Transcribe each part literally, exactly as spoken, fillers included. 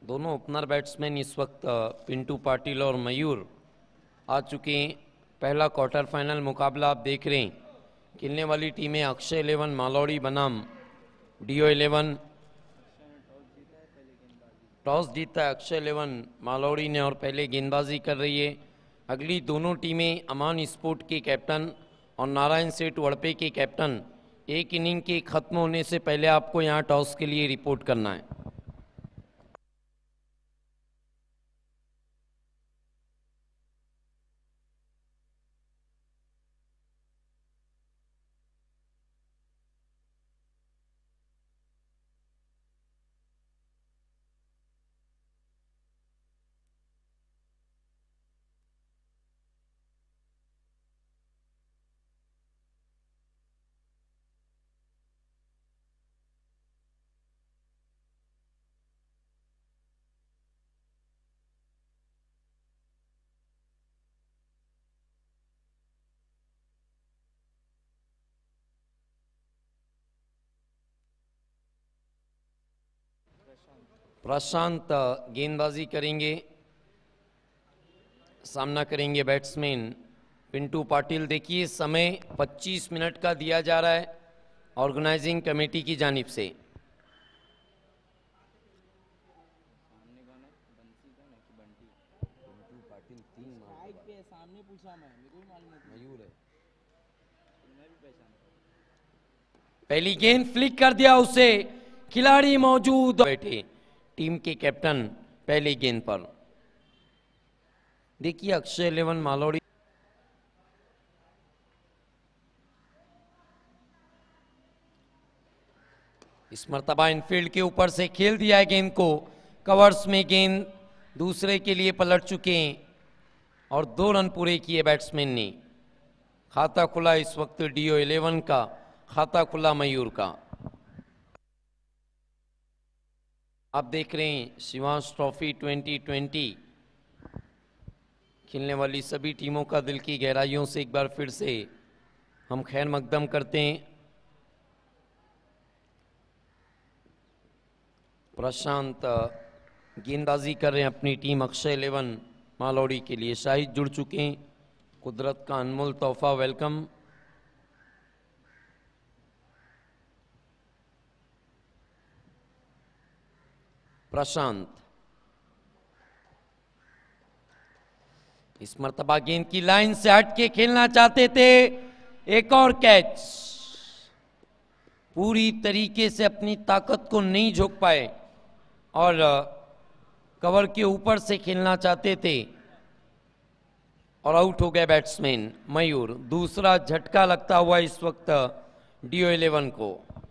दोनों opener batsman इस वक्त पिंटू पाटिल और मयूर आ चुके हैं। पहला क्वार्टर फाइनल मुकाबला आप देख रहे हैं। खेलने वाली टीमें अक्षय इलेवन मालौड़ी बनाम डीओ इलेवन। टॉस जीता है अक्षय इलेवन मालौड़ी ने और पहले गेंदबाजी कर रही है। अगली दोनों टीमें अमान स्पोर्ट के कैप्टन और नारायण सेठ वड़पे के कैप्टन। एक इनिंग के खत्म होने से पहले आपको यहां टॉस के लिए रिपोर्ट करना है। प्रशांत गेंदबाजी करेंगे, सामना करेंगे बैट्समैन पिंटू पाटिल। देखिए समय पच्चीस मिनट का दिया जा रहा है ऑर्गेनाइजिंग कमेटी की जानिब से। पहली गेंद फ्लिक कर दिया उसे, खिलाड़ी मौजूद बैठे टीम के कैप्टन पहली गेंद पर। देखिए अक्षय इलेवन मालौड़ी इस मर्तबा इनफील्ड के ऊपर से खेल दिया है गेंद को। कवर्स में गेंद दूसरे के लिए पलट चुके हैं और दो रन पूरे किए बैट्समैन ने। खाता खुला इस वक्त डीओ इलेवन का, खाता खुला मयूर का। आप देख रहे हैं शिवांश ट्रॉफी ट्वेंटी ट्वेंटी। खेलने वाली सभी टीमों का दिल की गहराइयों से एक बार फिर से हम खैर मकदम करते हैं। प्रशांत गेंदबाजी कर रहे हैं अपनी टीम अक्षय इलेवन मालौड़ी के लिए। शाहिद जुड़ चुके हैं, कुदरत का अनमोल तोहफा वेलकम। प्रशांत इस मर्तबा गेंद की लाइन से हट के खेलना चाहते थे, एक और कैच। पूरी तरीके से अपनी ताकत को नहीं झोंक पाए और कवर के ऊपर से खेलना चाहते थे और आउट हो गए बैट्समैन मयूर। दूसरा झटका लगता हुआ इस वक्त डीओ इलेवन को।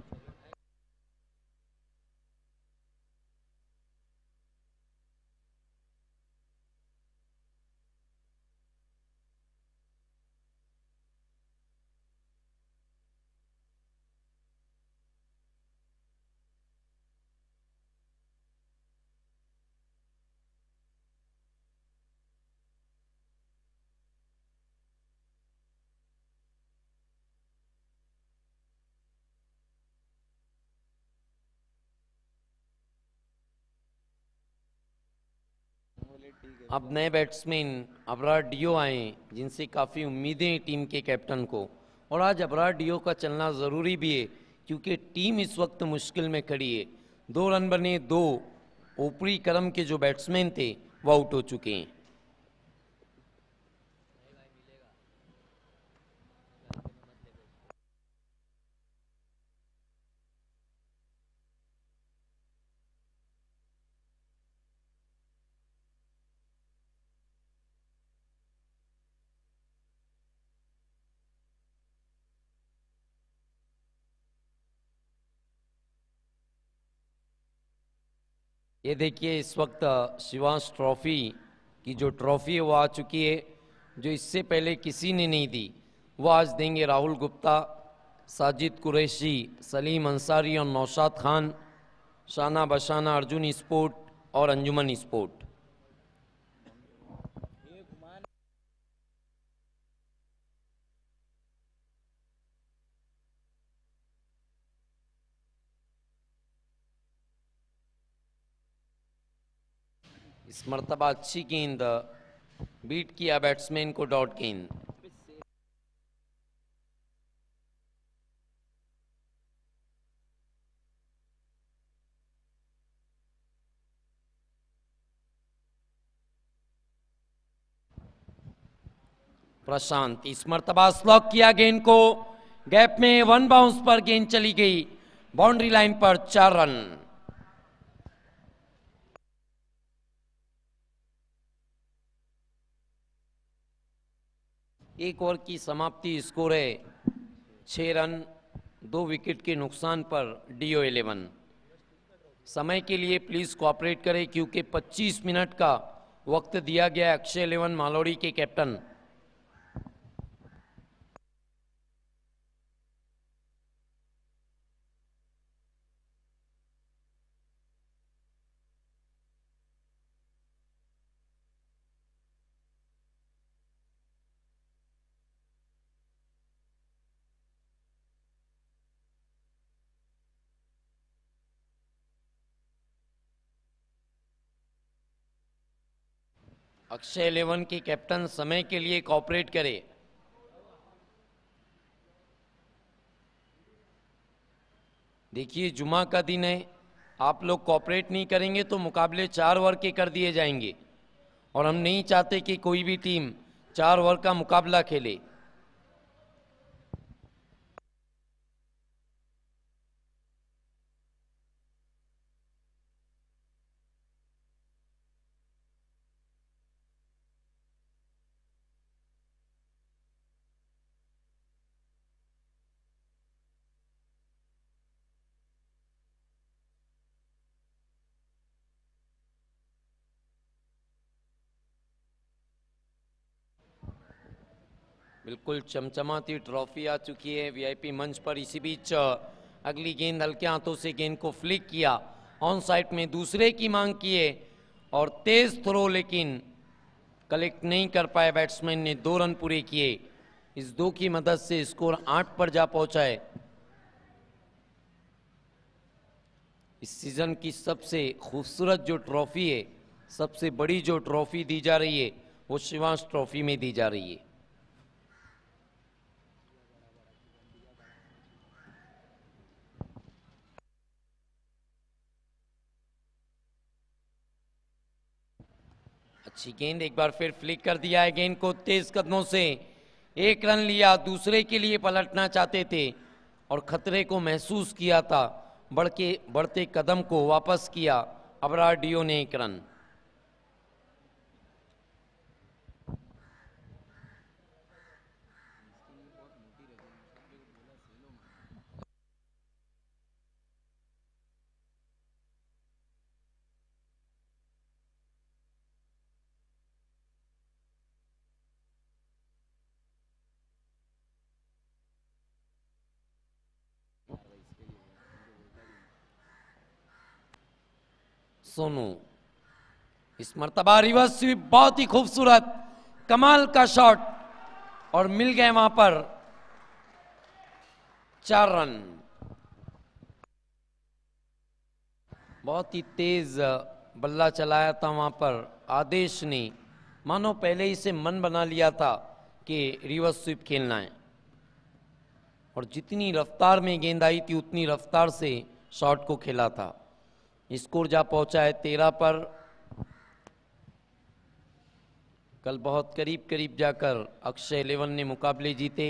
अब नए बैट्समैन अबरार डियो आए जिनसे काफ़ी उम्मीदें टीम के कैप्टन को। और आज अबरार डियो का चलना ज़रूरी भी है क्योंकि टीम इस वक्त मुश्किल में खड़ी है। दो रन बने, दो ऊपरी क्रम के जो बैट्समैन थे वो आउट हो चुके हैं। ये देखिए इस वक्त शिवांश ट्रॉफी की जो ट्रॉफी है वो आ चुकी है, जो इससे पहले किसी ने नहीं दी। वो आज देंगे राहुल गुप्ता, साजिद कुरैशी, सलीम अंसारी और नौशाद खान, शाना बशाना, अर्जुन स्पोर्ट और अंजुमन स्पोर्ट। इस मर्तबा अच्छी गेंद, बीट किया बैट्समैन को, डॉट गेंद। प्रशांत इस मर्तबा स्लॉक किया गेंद को, गैप में वन बाउंस पर गेंद चली गई, बाउंड्री लाइन पर चार रन। एक ओवर की समाप्ति, स्कोर है छह रन, दो विकेट के नुकसान पर डीओ इलेवन। समय के लिए प्लीज कोऑपरेट करें क्योंकि पच्चीस मिनट का वक्त दिया गया अक्षय इलेवन मालोड़ी के कैप्टन। अक्षय इलेवन के कैप्टन समय के लिए कोऑपरेट करे। देखिए जुमा का दिन है, आप लोग कोऑपरेट नहीं करेंगे तो मुकाबले चार ओवर के कर दिए जाएंगे और हम नहीं चाहते कि कोई भी टीम चार ओवर का मुकाबला खेले। बिल्कुल चमचमाती ट्रॉफी आ चुकी है वीआईपी मंच पर। इसी बीच अगली गेंद हल्के हाथों से गेंद को फ्लिक किया, ऑन साइड में दूसरे की मांग किए और तेज थ्रो, लेकिन कलेक्ट नहीं कर पाए बैट्समैन ने। दो रन पूरे किए, इस दो की मदद से स्कोर आठ पर जा पहुंचा है। इस सीजन की सबसे खूबसूरत जो ट्रॉफी है, सबसे बड़ी जो ट्रॉफी दी जा रही है, वो शिवांश ट्रॉफी में दी जा रही है। अच्छी गेंद, एक बार फिर फ्लिक कर दिया है गेंद को तेज कदमों से। एक रन लिया, दूसरे के लिए पलटना चाहते थे और खतरे को महसूस किया था, बढ़ के बढ़ते कदम को वापस किया अबरार डियो ने एक रन। सोनू इस मर्तबा रिवर्स स्वीप, बहुत ही खूबसूरत कमाल का शॉट और मिल गए वहां पर चार रन। बहुत ही तेज बल्ला चलाया था वहां पर आदेश ने, मानो पहले ही से मन बना लिया था कि रिवर्स स्वीप खेलना है और जितनी रफ्तार में गेंद आई थी उतनी रफ्तार से शॉट को खेला था। स्कोर जा पहुंचा है तेरह पर। कल बहुत करीब करीब जाकर अक्षय इलेवन ने मुकाबले जीते,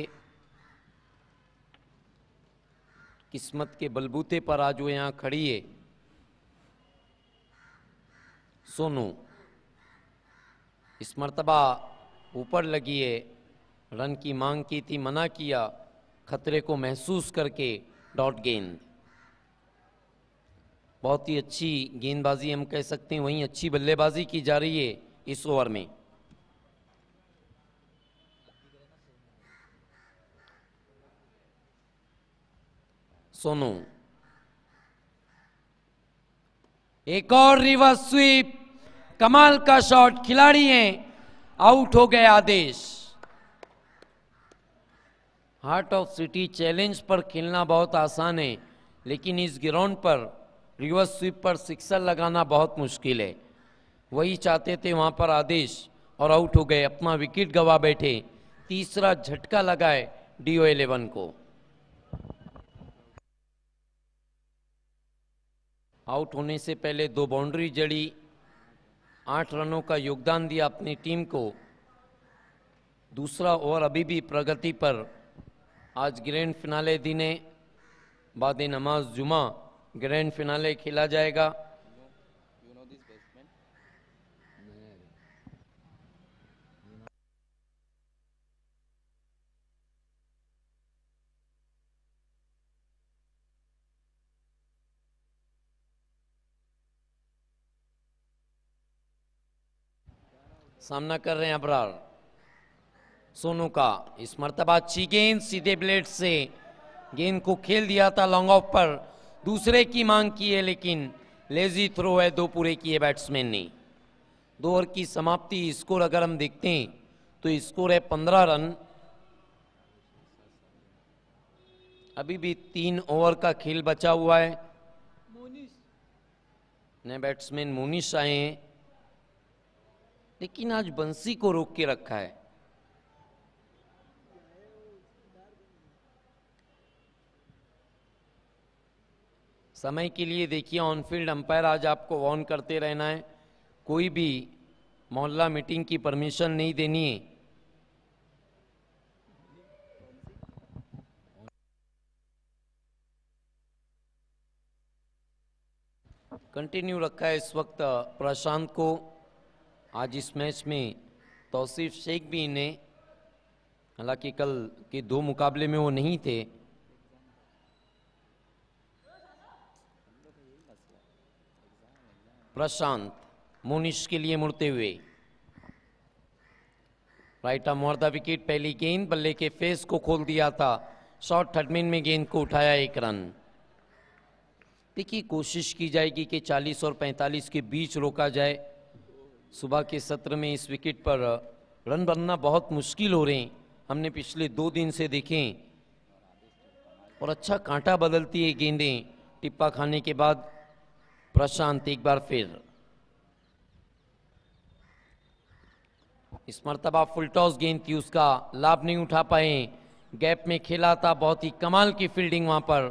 किस्मत के बलबूते पर आज वो यहां खड़ी है। सोनू इस मर्तबा ऊपर लगी है, रन की मांग की थी, मना किया, खतरे को महसूस करके डॉट गेंद। बहुत ही अच्छी गेंदबाजी हम कह सकते हैं, वहीं अच्छी बल्लेबाजी की जा रही है इस ओवर में। सोनू एक और रिवर्स स्वीप, कमाल का शॉट, खिलाड़ी हैं, आउट हो गए Aadesh. Heart of city challenge पर खेलना बहुत आसान है, लेकिन इस ग्राउंड पर रिवर्स स्वीप पर सिक्सर लगाना बहुत मुश्किल है। वही चाहते थे वहां पर आदेश, और आउट हो गए, अपना विकेट गवा बैठे। तीसरा झटका लगाए डीओ इलेवन को। आउट होने से पहले दो बाउंड्री जड़ी, आठ रनों का योगदान दिया अपनी टीम को। दूसरा ओवर अभी भी प्रगति पर। आज ग्रैंड फिनाले दिने बाद नमाज जुमा ग्रैंड फिनाले खेला जाएगा। सामना कर रहे हैं अबरार। सोनू का इस मर्तबा अच्छी गेंद, सीधे ब्लेड से गेंद को खेल दिया था लॉन्ग ऑफ पर। दूसरे की मांग की है, लेकिन लेजी थ्रो है, दो पूरे किए बैट्समैन ने। दो ओवर की समाप्ति। स्कोर अगर हम देखते हैं तो स्कोर है पंद्रह रन। अभी भी तीन ओवर का खेल बचा हुआ है। नए बैट्समैन मोनिश आए हैं, लेकिन आज बंसी को रोक के रखा है। समय के लिए देखिए, ऑनफील्ड अंपायर आज आपको वार्न करते रहना है, कोई भी मोहल्ला मीटिंग की परमिशन नहीं देनी है। कंटिन्यू रखा है इस वक्त प्रशांत को। आज इस मैच में तौसीफ शेख भी इन्हें, हालांकि कल के दो मुकाबले में वो नहीं थे। प्रशांत मोनिश के लिए मुड़ते हुए right arm over the wicket. पहली गेंद बल्ले के फेस को खोल दिया था, शॉर्ट थर्डमैन में गेंद को उठाया, एक रन। देखिए, कोशिश की जाएगी कि चालीस और पैंतालीस के बीच रोका जाए। सुबह के सत्र में इस विकेट पर रन बनना बहुत मुश्किल हो रहे हैं, हमने पिछले दो दिन से देखें। और अच्छा कांटा बदलती है गेंदें टिप्पा खाने के बाद। प्रशांत एक बार फिर इस मर्तबा फुल टॉस गेंद थी, उसका लाभ नहीं उठा पाए। गैप में खेला था, बहुत ही कमाल की फील्डिंग वहां पर।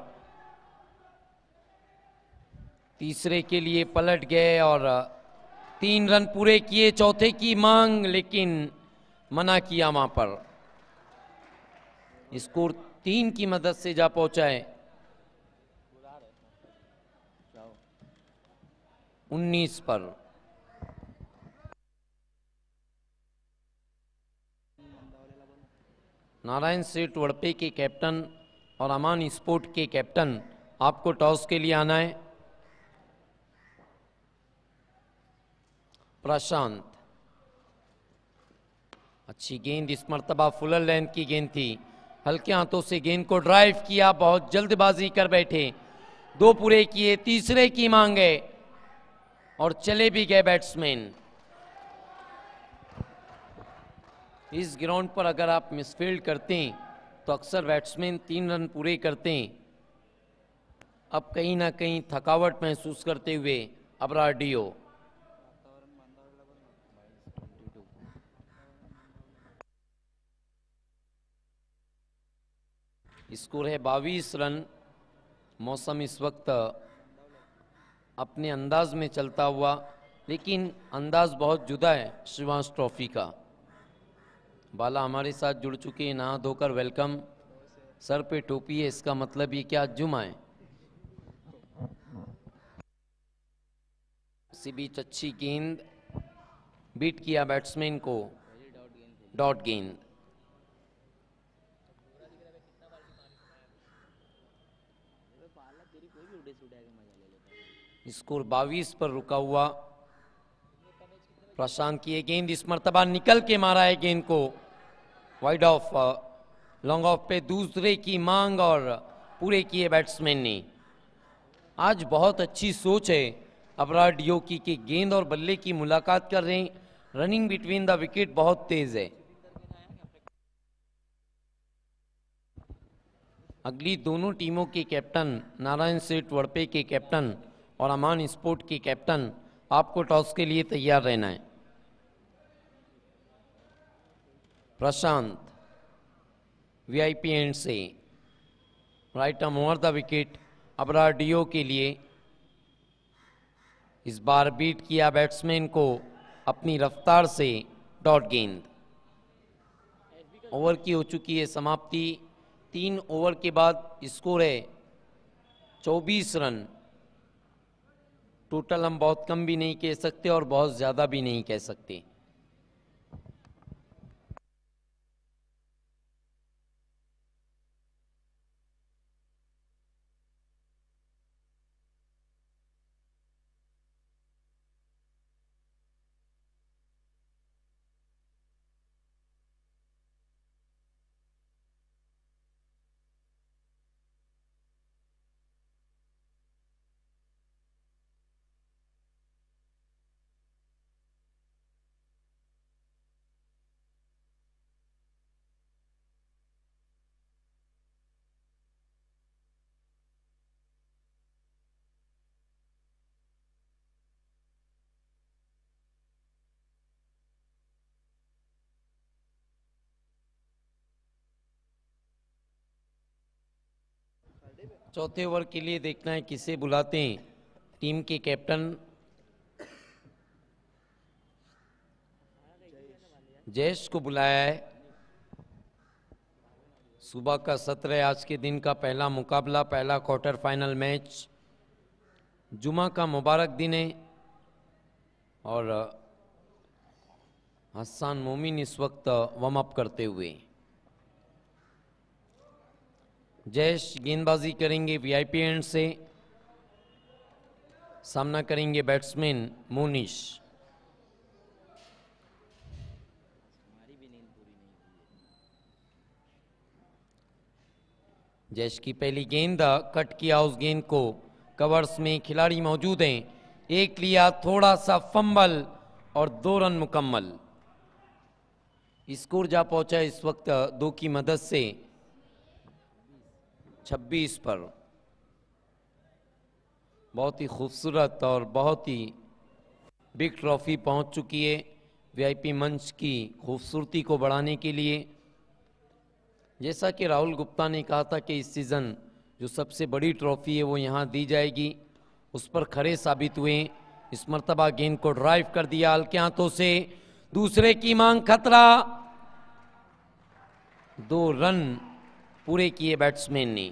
तीसरे के लिए पलट गए और तीन रन पूरे किए। चौथे की मांग, लेकिन मना किया वहां पर। स्कोर तीन की मदद से जा पहुंचा है उन्नीस पर। नारायण सेठ वड़पे के कैप्टन और अमान स्पोर्ट के कैप्टन, आपको टॉस के लिए आना है। प्रशांत, अच्छी गेंद, इस मर्तबा फुलर लेंथ की गेंद थी, हल्के हाथों से गेंद को ड्राइव किया, बहुत जल्दबाजी कर बैठे। दो पूरे किए, तीसरे की मांग है और चले भी गए बैट्समैन। इस ग्राउंड पर अगर आप मिसफील्ड करते हैं तो अक्सर बैट्समैन तीन रन पूरे करते हैं। अब कहीं ना कहीं थकावट महसूस करते हुए अबरार डीओ। स्कोर है बाईस रन। मौसम इस वक्त अपने अंदाज में चलता हुआ, लेकिन अंदाज बहुत जुदा है शिवांश ट्रॉफी का। बाला हमारे साथ जुड़ चुके हैं, नहा धोकर वेलकम। सर पे टोपी है, इसका मतलब ये क्या जुमा है। इसी बीच अच्छी गेंद, बीट किया बैट्समैन को, डॉट गेंद। स्कोर बाईस पर रुका हुआ। प्रशांत की ये गेंद इस मर्तबा निकल के मारा है गेंद को, वाइड ऑफ, लॉन्ग ऑफ पे दूसरे की मांग और पूरे किए बैट्समैन ने। आज बहुत अच्छी सोच है अबरार डीओ की कि गेंद और बल्ले की मुलाकात कर रहे हैं। रनिंग बिटवीन द विकेट बहुत तेज है। अगली दोनों टीमों के कैप्टन, नारायण सेठ वड़पे के कैप्टन और अमान स्पोर्ट के कैप्टन आपको टॉस के लिए तैयार रहना है। प्रशांत वीआईपी एंड से right arm over the wicket Abrar DO के लिए। इस बार बीट किया बैट्समैन को अपनी रफ्तार से डॉट गेंद। ओवर की हो चुकी है समाप्ति। तीन ओवर के बाद स्कोर है चौबीस रन। टोटल हम बहुत कम भी नहीं कह सकते और बहुत ज़्यादा भी नहीं कह सकते। चौथे ओवर के लिए देखना है किसे बुलाते हैं। टीम के कैप्टन जयेश को बुलाया है। सुबह का सत्र है, आज के दिन का पहला मुकाबला, पहला क्वार्टर फाइनल मैच। जुमा का मुबारक दिन है और हसन मोमिन इस वक्त वार्म अप करते हुए। जयेश गेंदबाजी करेंगे वीआईपी एंड से। सामना करेंगे बैट्समैन मोनिश। जयेश की पहली गेंद कट किया, उस गेंद को कवर्स में खिलाड़ी मौजूद हैं। एक लिया, थोड़ा सा फंबल और दो रन मुकम्मल। स्कोर जा पहुंचा इस वक्त दो की मदद से छब्बीस पर। बहुत ही खूबसूरत और बहुत ही बिग ट्रॉफी पहुंच चुकी है। वीआईपी मंच की खूबसूरती को बढ़ाने के लिए, जैसा कि राहुल गुप्ता ने कहा था कि इस सीज़न जो सबसे बड़ी ट्रॉफी है वो यहाँ दी जाएगी, उस पर खरे साबित हुए। इस मर्तबा गेंद को ड्राइव कर दिया हल्के हाथों से। दूसरे की मांग, खतरा। दो रन पूरे किए बैट्समैन ने।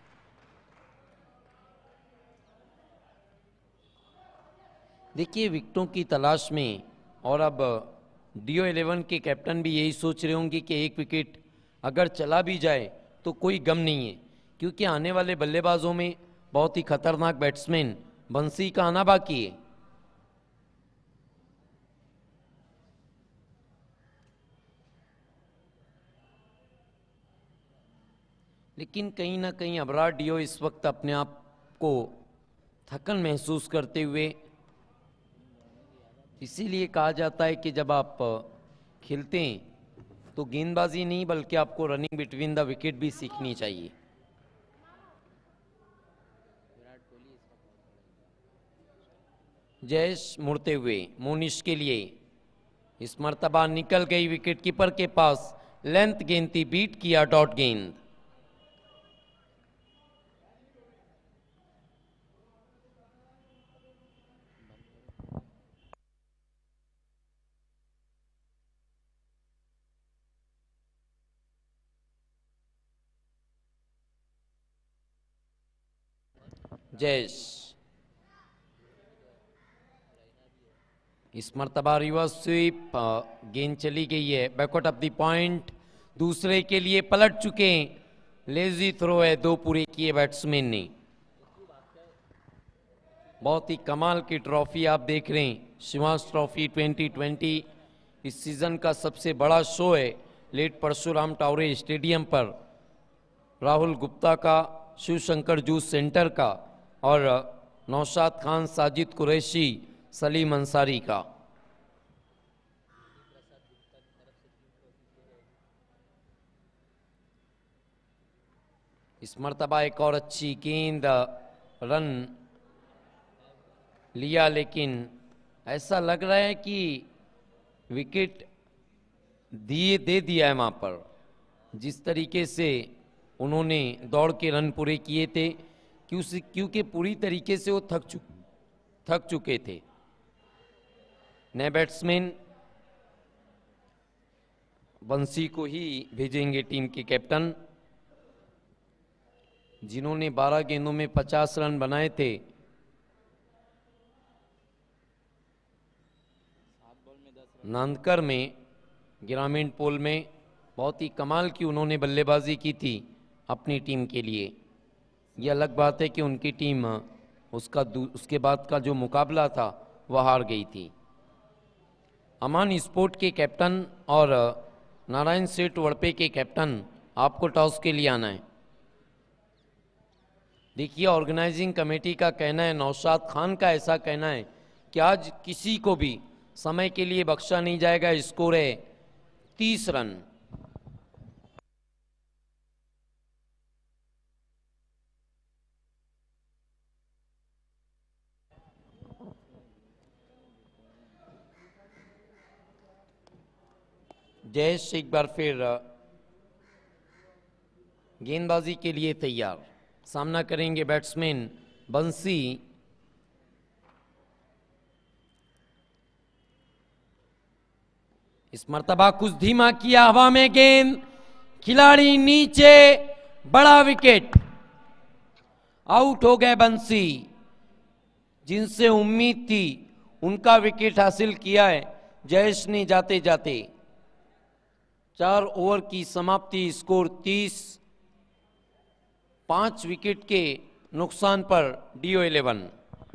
देखिए, विकेटों की तलाश में, और अब डीओ इलेवन के कैप्टन भी यही सोच रहे होंगे कि एक विकेट अगर चला भी जाए तो कोई गम नहीं है, क्योंकि आने वाले बल्लेबाजों में बहुत ही खतरनाक बैट्समैन बंसी का आना बाकी है। लेकिन कहीं ना कहीं अबरार डीओ इस वक्त अपने आप को थकन महसूस करते हुए, इसीलिए कहा जाता है कि जब आप खेलते हैं तो गेंदबाजी नहीं बल्कि आपको रनिंग बिटवीन द विकेट भी सीखनी चाहिए। जयेश मुड़ते हुए मोनिश के लिए। इस मर्तबा निकल गई विकेट कीपर के पास। लेंथ गेंद थी, बीट किया डॉट गेंद। जयेश इस मर्तबा रिवर्स स्वीप, गेंद चली गई है बैकआउट ऑफ द पॉइंट। दूसरे के लिए पलट चुके हैं। लेजी थ्रो है, दो पूरे किए बैट्समैन ने। बहुत ही कमाल की ट्रॉफी आप देख रहे हैं, शिवांश ट्रॉफी ट्वेंटी ट्वेंटी। इस सीजन का सबसे बड़ा शो है लेट परशुराम टावरे स्टेडियम पर। राहुल गुप्ता का, शिव शंकर जूस सेंटर का और नौशाद खान, साजिद कुरैशी, सलीम अंसारी का। इस मर्तबा एक और अच्छी गेंद, रन लिया लेकिन ऐसा लग रहा है कि विकेट दिए दे दिया है वहां पर। जिस तरीके से उन्होंने दौड़ के रन पूरे किए थे, क्यों क्योंकि पूरी तरीके से वो थक चुक थक चुके थे। नए बैट्समैन बंसी को ही भेजेंगे टीम के कैप्टन, जिन्होंने बारह गेंदों में पचास रन बनाए थे। नांदकर में ग्रामीण पोल में बहुत ही कमाल की उन्होंने बल्लेबाजी की थी अपनी टीम के लिए। यह अलग बात है कि उनकी टीम उसका उसके बाद का जो मुकाबला था वह हार गई थी। अमान स्पोर्ट के कैप्टन और नारायण सेठ वड़पे के कैप्टन, आपको टॉस के लिए आना है। देखिए, ऑर्गेनाइजिंग कमेटी का कहना है, नौशाद खान का ऐसा कहना है कि आज किसी को भी समय के लिए बख्शा नहीं जाएगा। स्कोर है तीस रन। जयेश एक बार फिर गेंदबाजी के लिए तैयार। सामना करेंगे बैट्समैन बंसी। इस मर्तबा कुछ धीमा किया, हवा में गेंद, खिलाड़ी नीचे, बड़ा विकेट। आउट हो गए बंसी। जिनसे उम्मीद थी उनका विकेट हासिल किया है जयेश ने जाते जाते। चार ओवर की समाप्ति, स्कोर तीस। पांच विकेट के नुकसान पर डीओ इलेवन।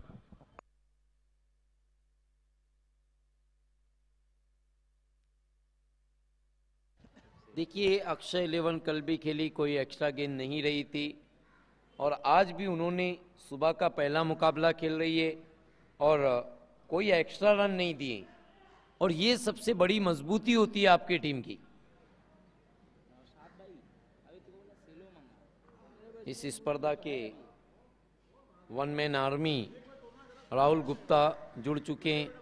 देखिए, अक्षय इलेवन कल भी खेली, कोई एक्स्ट्रा गेंद नहीं रही थी और आज भी उन्होंने सुबह का पहला मुकाबला खेल रही है और कोई एक्स्ट्रा रन नहीं दिए, और ये सबसे बड़ी मजबूती होती है आपकी टीम की। इस स्पर्धा के one man army Rahul Gupta जुड़ चुके हैं।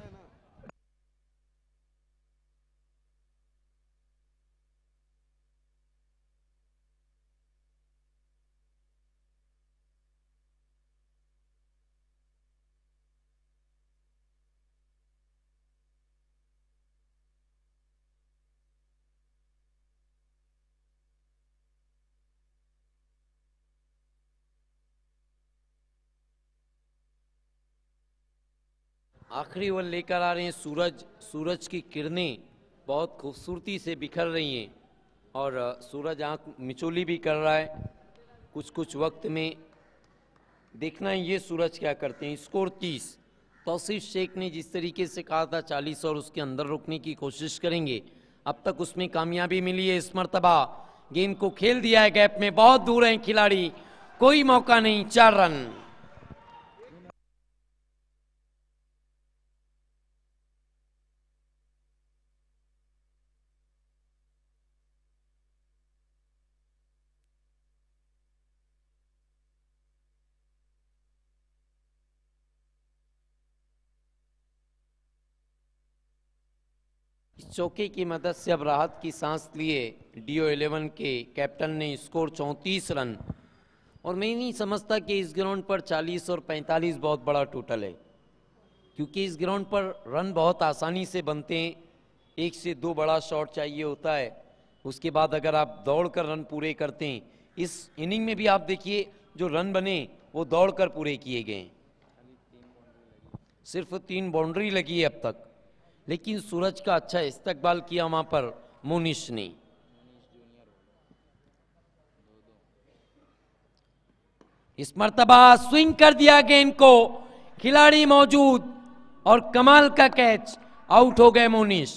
आखिरी ओवर लेकर आ रहे हैं सूरज। सूरज की किरणें बहुत खूबसूरती से बिखर रही हैं और सूरज आंख मिचोली भी कर रहा है। कुछ कुछ वक्त में देखना है ये सूरज क्या करते हैं। स्कोर तीस। तौसीफ शेख ने जिस तरीके से कहा था चालीस और उसके अंदर रोकने की कोशिश करेंगे, अब तक उसमें कामयाबी मिली है। इस मर्तबा गेंद को खेल दिया है गैप में, बहुत दूर है खिलाड़ी, कोई मौका नहीं। चार रन। चौके की मदद से अब राहत की सांस लिए डीओ इलेवन के कैप्टन ने। स्कोर चौंतीस रन। और मैं नहीं समझता कि इस ग्राउंड पर चालीस और पैंतालीस बहुत बड़ा टोटल है, क्योंकि इस ग्राउंड पर रन बहुत आसानी से बनते हैं। एक से दो बड़ा शॉट चाहिए होता है, उसके बाद अगर आप दौड़ कर रन पूरे करते हैं। इस इनिंग में भी आप देखिए जो रन बने वो दौड़ कर पूरे किए गए। सिर्फ तीन बाउंड्री लगी है अब तक, लेकिन सूरज का अच्छा इस्तकबाल किया वहां पर मोनिश ने। इस मर्तबा स्विंग कर दिया गेंद को, खिलाड़ी मौजूद और कमाल का कैच। आउट हो गए मोनिश।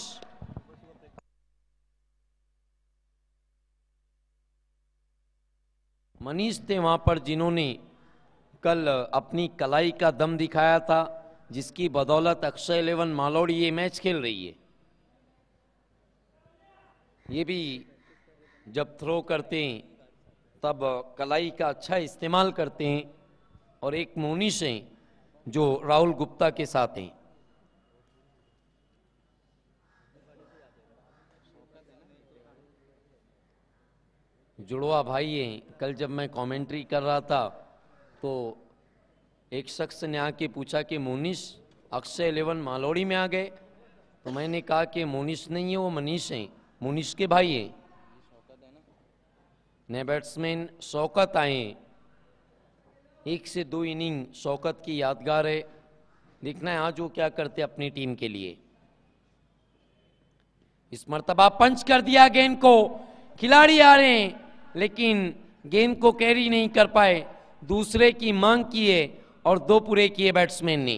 मनीष थे वहां पर जिन्होंने कल अपनी कलाई का दम दिखाया था, जिसकी बदौलत अक्षय इलेवन मालौड़ी ये मैच खेल रही है। ये भी जब थ्रो करते हैं तब कलाई का अच्छा इस्तेमाल करते हैं। और एक मोनिश हैं जो राहुल गुप्ता के साथ हैं। जुड़वा भाई हैं। कल जब मैं कमेंट्री कर रहा था तो एक शख्स ने आके पूछा कि मोनिश अक्षय इलेवन मालोड़ी में आ गए, तो मैंने कहा कि मोनिश नहीं है, वो मनीष हैं, मोनिश के भाई हैं। नए बैट्समैन शौकत आए, एक से दो इनिंग शौकत की यादगार है। देखना है आज वो क्या करते अपनी टीम के लिए। इस मर्तबा पंच कर दिया गेंद को, खिलाड़ी आ रहे हैं लेकिन गेंद को कैरी नहीं कर पाए। दूसरे की मांग किए और दो पूरे किए बैट्समैन ने।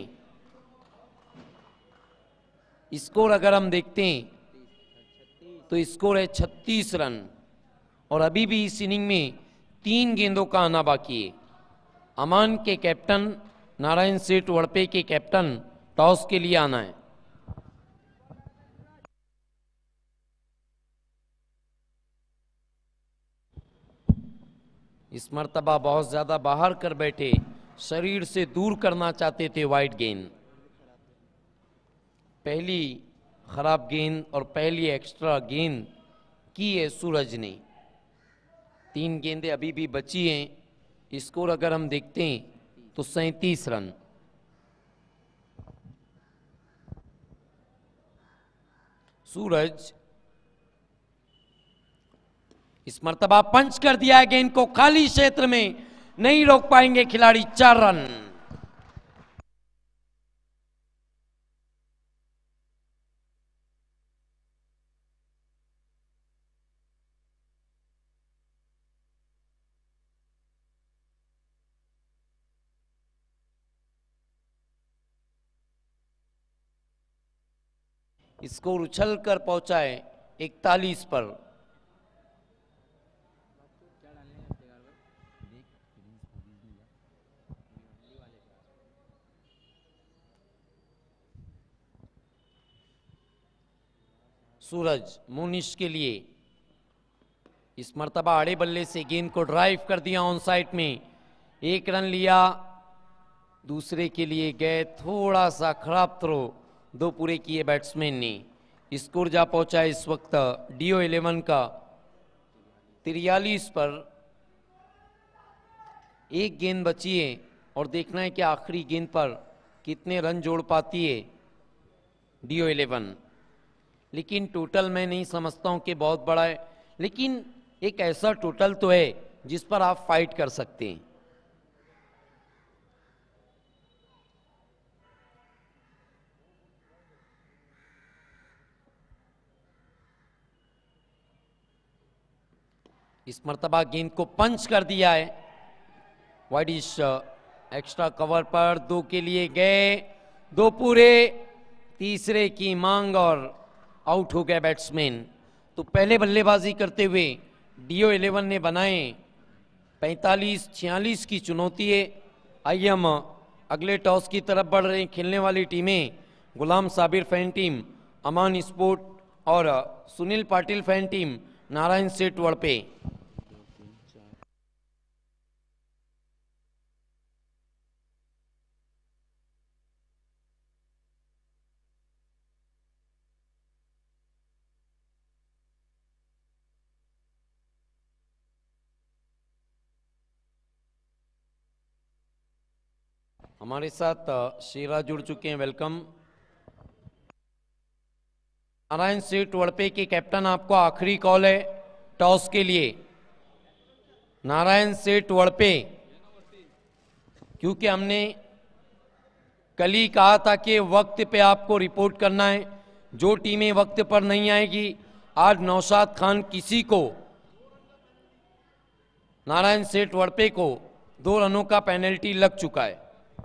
स्कोर अगर हम देखते हैं तो स्कोर है छत्तीस रन और अभी भी इस इनिंग में तीन गेंदों का आना बाकी है। अमान के कैप्टन नारायण सेठ वड़पे के कैप्टन टॉस के लिए आना है। इस मर्तबा बहुत ज्यादा बाहर कर बैठे, शरीर से दूर करना चाहते थे वाइड गेंद। पहली खराब गेंद और पहली एक्स्ट्रा गेंद की है सूरज ने। तीन गेंदें अभी भी बची हैं। स्कोर अगर हम देखते हैं तो सैंतीस रन। सूरज इस मर्तबा पंच कर दिया है गेंद को, खाली क्षेत्र में नहीं रोक पाएंगे खिलाड़ी। चार रन। स्कोर उछल कर पहुंचा है इकतालीस पर। सूरज मोनिश के लिए इस मर्तबा आड़े बल्ले से गेंद को ड्राइव कर दिया ऑन साइड में, एक रन लिया। दूसरे के लिए गए थोड़ा सा खराब थ्रो, दो पूरे किए बैट्समैन ने। स्कोर जा पहुंचा है इस वक्त डीओ इलेवन का तिरयालीस पर। एक गेंद बची है और देखना है कि आखिरी गेंद पर कितने रन जोड़ पाती है डीओ इलेवन। लेकिन टोटल मैं नहीं समझता हूं कि बहुत बड़ा है, लेकिन एक ऐसा टोटल तो है जिस पर आप फाइट कर सकते हैं। इस मर्तबा गेंद को पंच कर दिया है वाइडिश एक्स्ट्रा कवर पर। दो के लिए गए, दो पूरे, तीसरे की मांग और आउट हो गया बैट्समैन। तो पहले बल्लेबाजी करते हुए डीओ इलेवन ने बनाए पैंतालीस छियालीस की चुनौती है। आइए हम अगले टॉस की तरफ बढ़ रहे हैं। खेलने वाली टीमें Ghulam Sabir fan team Aman sport और सुनील पाटिल फैन टीम नारायण सेठ वड़पे। हमारे साथ शेरा जुड़ चुके हैं, वेलकम। नारायण सेठ वड़पे के कैप्टन, आपको आखिरी कॉल है टॉस के लिए। नारायण सेठ वड़पे, क्योंकि हमने कल ही कहा था कि वक्त पे आपको रिपोर्ट करना है। जो टीमें वक्त पर नहीं आएगी, आज नौशाद खान किसी को, नारायण सेठ वड़पे को दो रनों का पेनल्टी लग चुका है।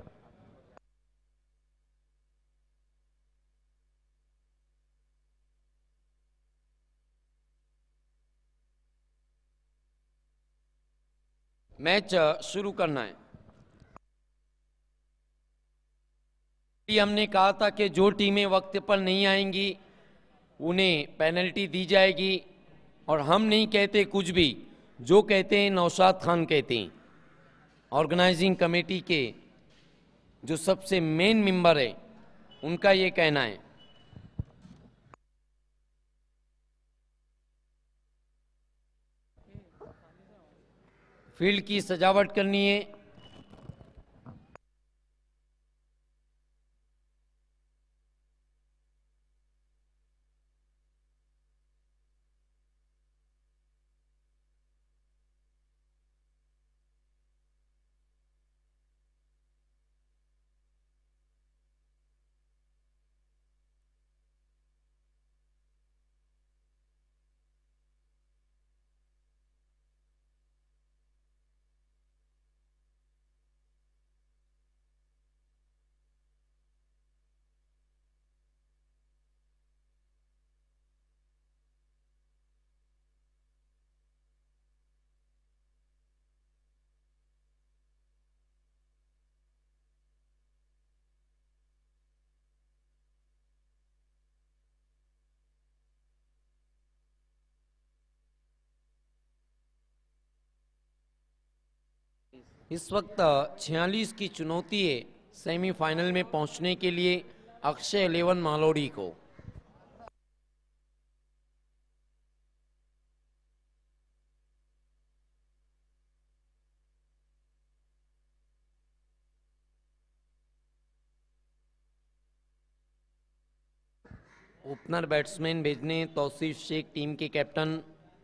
मैच शुरू करना है। हमने कहा था कि जो टीमें वक्त पर नहीं आएंगी उन्हें पेनल्टी दी जाएगी, और हम नहीं कहते कुछ भी, जो कहते हैं नौशाद खान कहते हैं। ऑर्गेनाइजिंग कमेटी के जो सबसे मेन मेंबर है उनका ये कहना है। फील्ड की सजावट करनी है। इस वक्त छियालीस की चुनौती है सेमीफाइनल में पहुंचने के लिए अक्षय इलेवन मालोडी को। ओपनर बैट्समैन भेजने तौसीफ शेख टीम के कैप्टन।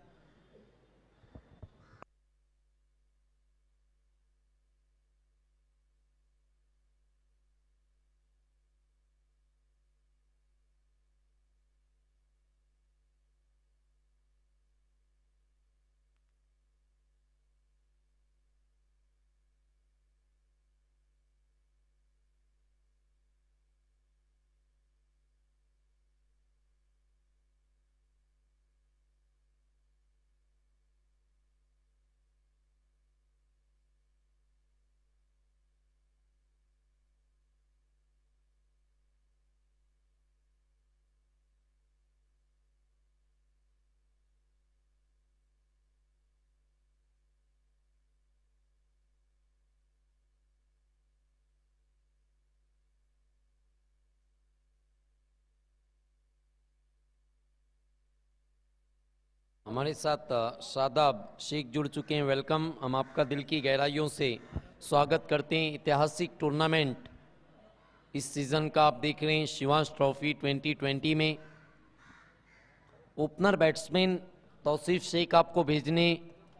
हमारे साथ शादाब शेख जुड़ चुके हैं। वेलकम, हम आपका दिल की गहराइयों से स्वागत करते हैं। ऐतिहासिक टूर्नामेंट इस सीज़न का आप देख रहे हैं शिवांश ट्रॉफी ट्वेंटी ट्वेंटी में। ओपनर बैट्समैन तौसीफ शेख आपको भेजने।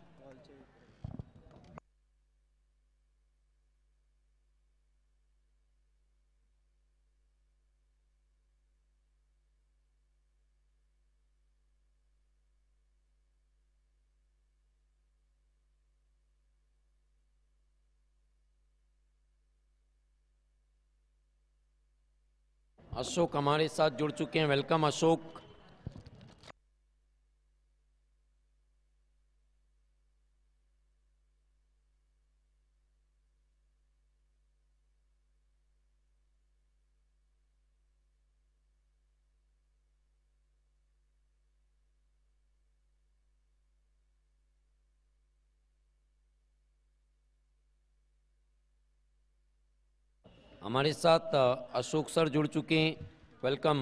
अशोक हमारे साथ जुड़ चुके हैं। वेलकम अशोक। हमारे साथ अशोक सर जुड़ चुके हैं। वेलकम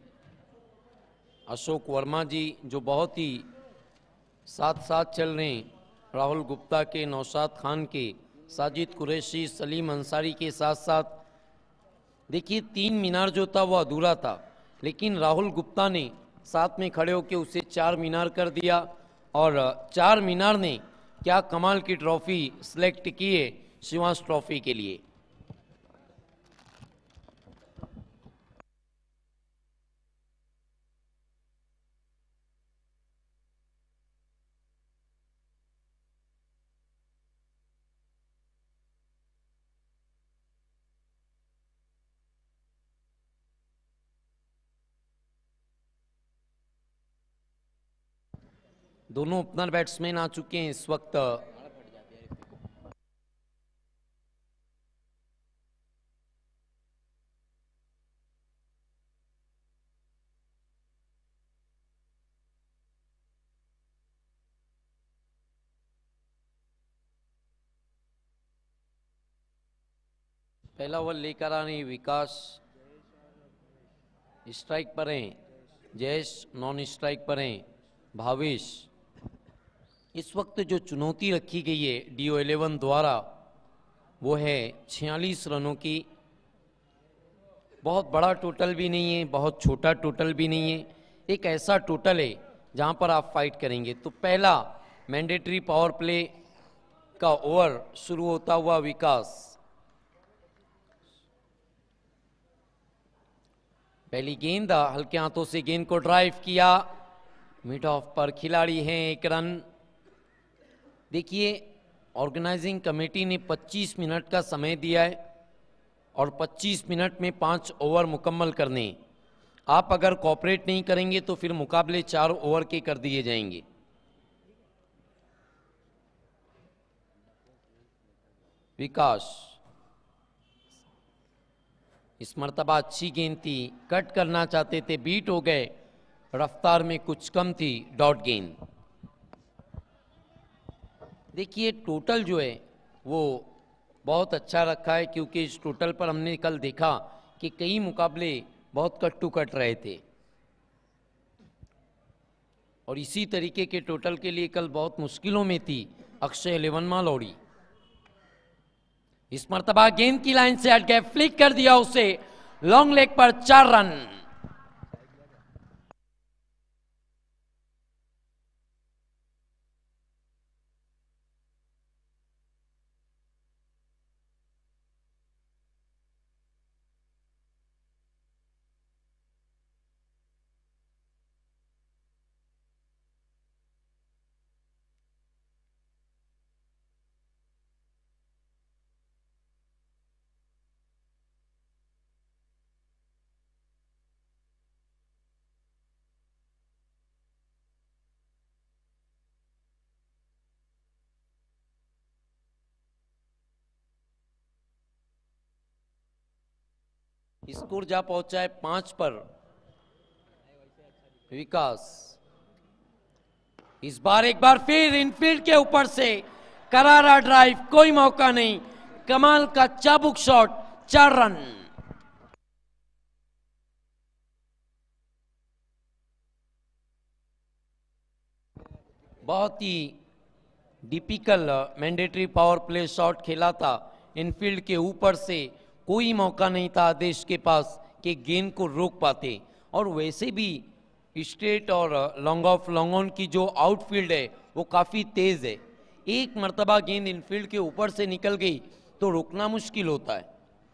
अशोक वर्मा जी, जो बहुत ही साथ साथ चल रहे हैं राहुल गुप्ता के, नौशाद खान के, साजिद कुरैशी, सलीम अंसारी के साथ साथ। देखिए, तीन मीनार जो था वो अधूरा था, लेकिन राहुल गुप्ता ने साथ में खड़े होकर उसे चार मीनार कर दिया और चार मीनार ने क्या कमाल की ट्रॉफी सिलेक्ट की है शिवांश ट्रॉफी के लिए। दोनों ओपनर बैट्समैन आ चुके हैं इस वक्त। पहला ओवर लेकर आ रहे विकास, स्ट्राइक पर हैं जयेश, नॉन स्ट्राइक पर हैं भावेश। इस वक्त जो चुनौती रखी गई है डीओ इलेवन द्वारा वो है छियालीस रनों की। बहुत बड़ा टोटल भी नहीं है, बहुत छोटा टोटल भी नहीं है, एक ऐसा टोटल है जहां पर आप फाइट करेंगे। तो पहला मैंडेटरी पावर प्ले का ओवर शुरू होता हुआ विकास। पहली गेंद हल्के हाथों से गेंद को ड्राइव किया, मिड ऑफ पर खिलाड़ी हैं, एक रन। देखिए ऑर्गेनाइजिंग कमेटी ने पच्चीस मिनट का समय दिया है और पच्चीस मिनट में पांच ओवर मुकम्मल करने। आप अगर कोऑपरेट नहीं करेंगे तो फिर मुकाबले चार ओवर के कर दिए जाएंगे। विकास इस मर्तबा अच्छी गेंद थी, कट करना चाहते थे, बीट हो गए, रफ्तार में कुछ कम थी, डॉट गेंद। देखिए टोटल जो है वो बहुत अच्छा रखा है, क्योंकि इस टोटल पर हमने कल देखा कि कई मुकाबले बहुत कट टू कट रहे थे और इसी तरीके के टोटल के लिए कल बहुत मुश्किलों में थी अक्षय इलेवन मालौड़ी। इस मर्तबा गेंद की लाइन से हट गए, फ्लिक कर दिया उसे लॉन्ग लेग पर, चार रन। स्कोर जा पहुंचा है पांच पर। विकास इस बार एक बार फिर इनफील्ड के ऊपर से करारा ड्राइव, कोई मौका नहीं, कमाल का चाबुक शॉट, चार रन। बहुत ही typical mandatory power play shot खेला था, इनफील्ड के ऊपर से कोई मौका नहीं था आदेश के पास कि गेंद को रोक पाते। और वैसे भी स्ट्रेट और लॉन्ग ऑफ लॉन्ग ऑन की जो आउटफील्ड है वो काफ़ी तेज़ है। एक मर्तबा गेंद इनफील्ड के ऊपर से निकल गई तो रोकना मुश्किल होता है।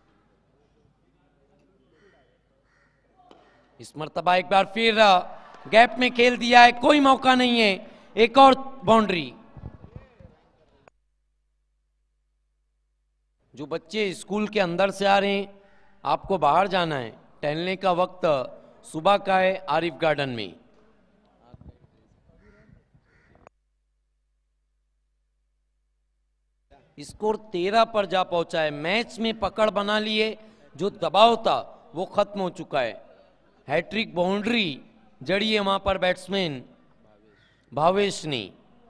इस मर्तबा एक बार फिर गैप में खेल दिया है, कोई मौका नहीं है, एक और बाउंड्री। जो बच्चे स्कूल के अंदर से आ रहे हैं, आपको बाहर जाना है, टहलने का वक्त सुबह का है आरिफ गार्डन में। स्कोर तेरह पर जा पहुंचा है, मैच में पकड़ बना लिए, जो दबाव था वो खत्म हो चुका है। हैट्रिक बाउंड्री जड़ी है वहां पर बैट्समैन भावेश ने।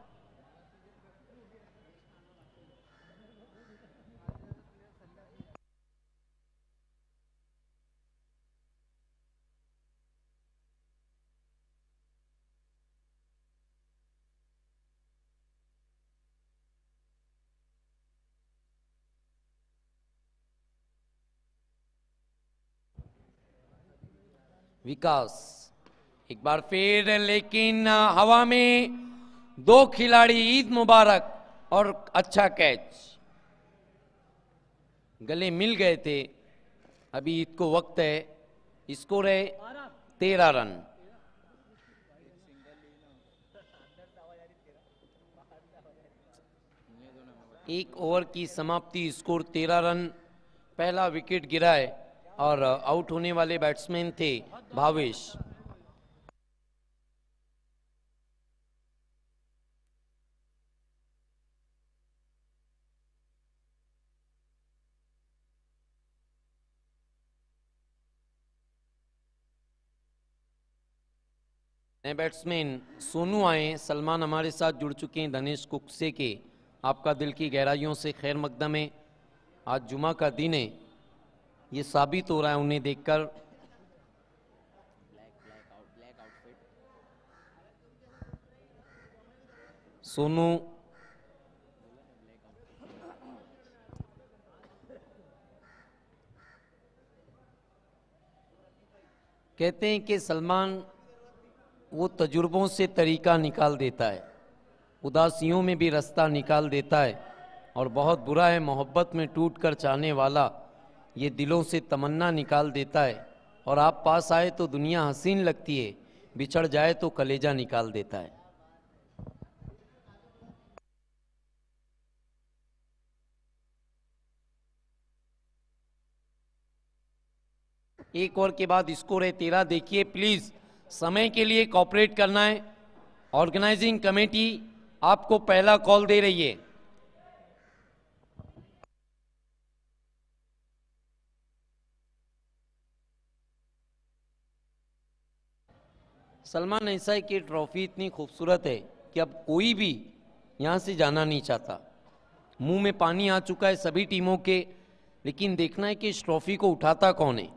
विकास एक बार फिर, लेकिन हवा में दो खिलाड़ी, ईद मुबारक और अच्छा कैच, गले मिल गए थे। अभी ईद को वक्त है, स्कोर है तेरह रन। एक ओवर की समाप्ति, स्कोर तेरह रन। पहला विकेट गिरा है और आउट होने वाले बैट्समैन थे भावेश। नए बैट्समैन सोनू आए, सलमान हमारे साथ जुड़ चुके हैं धनेश कुक्से के। आपका दिल की गहराइयों से खैर मकदम है। आज जुमा का दिन है, ये साबित हो रहा है उन्हें देखकर। सोनू, कहते हैं कि सलमान वो तजुर्बों से तरीका निकाल देता है, उदासियों में भी रास्ता निकाल देता है, और बहुत बुरा है मोहब्बत में टूट कर चाहने वाला, ये दिलों से तमन्ना निकाल देता है। और आप पास आए तो दुनिया हसीन लगती है, बिछड़ जाए तो कलेजा निकाल देता है। एक ओवर के बाद स्कोर है तेरह। देखिए प्लीज समय के लिए कॉपरेट करना है। ऑर्गेनाइजिंग कमेटी आपको पहला कॉल दे रही है। सलमान, ऐसा है कि ट्रॉफी इतनी खूबसूरत है कि अब कोई भी यहां से जाना नहीं चाहता। मुंह में पानी आ चुका है सभी टीमों के, लेकिन देखना है कि इस ट्रॉफी को उठाता कौन है।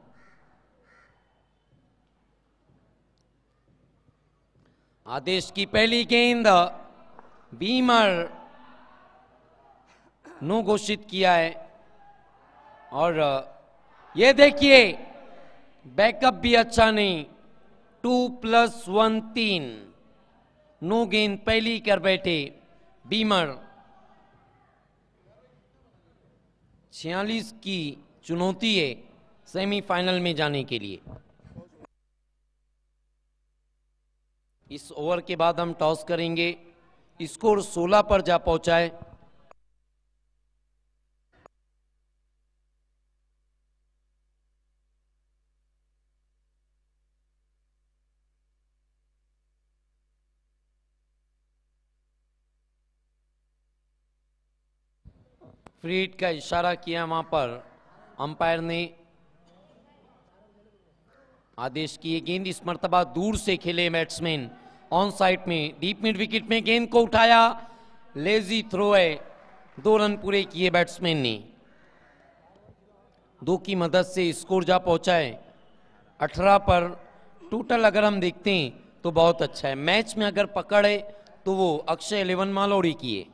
आदेश की पहली गेंद, बीमर नो घोषित किया है। और ये देखिए बैकअप भी अच्छा नहीं, टू प्लस वन तीन, नो गेंद पहली कर बैठे बीमर। छियालीस की चुनौती है सेमीफाइनल में जाने के लिए। इस ओवर के बाद हम टॉस करेंगे। स्कोर सोलह पर जा पहुंचा है। फ्री हिट का इशारा किया वहां पर अंपायर ने। आदेश की ये गेंद इस मर्तबा दूर से खेले बैट्समैन, ऑन साइड में डीप मिड विकेट में गेंद को उठाया, लेजी थ्रो है। दो रन पूरे किए बैट्समैन ने। दो की मदद से स्कोर जा पहुंचा है अठारह पर। टोटल अगर हम देखते हैं तो बहुत अच्छा है। मैच में अगर पकड़ है तो वो अक्षय इलेवन मालौड़ी की है।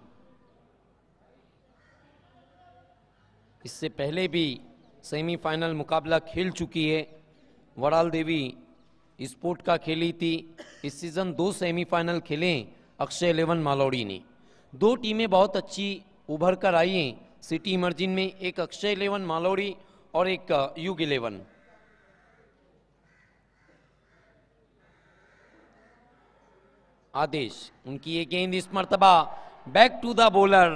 इससे पहले भी सेमीफाइनल मुकाबला खेल चुकी है। वड़ाल देवी स्पोर्ट का खेली थी। इस सीजन दो सेमीफाइनल खेले अक्षय इलेवन मालौड़ी ने। दो टीमें बहुत अच्छी उभर कर आई हैं सिटी इमर्जिन में, एक अक्षय इलेवन मालौड़ी और एक युग इलेवन। आदेश, उनकी ये गेंद इस मर्तबा बैक टू द बॉलर,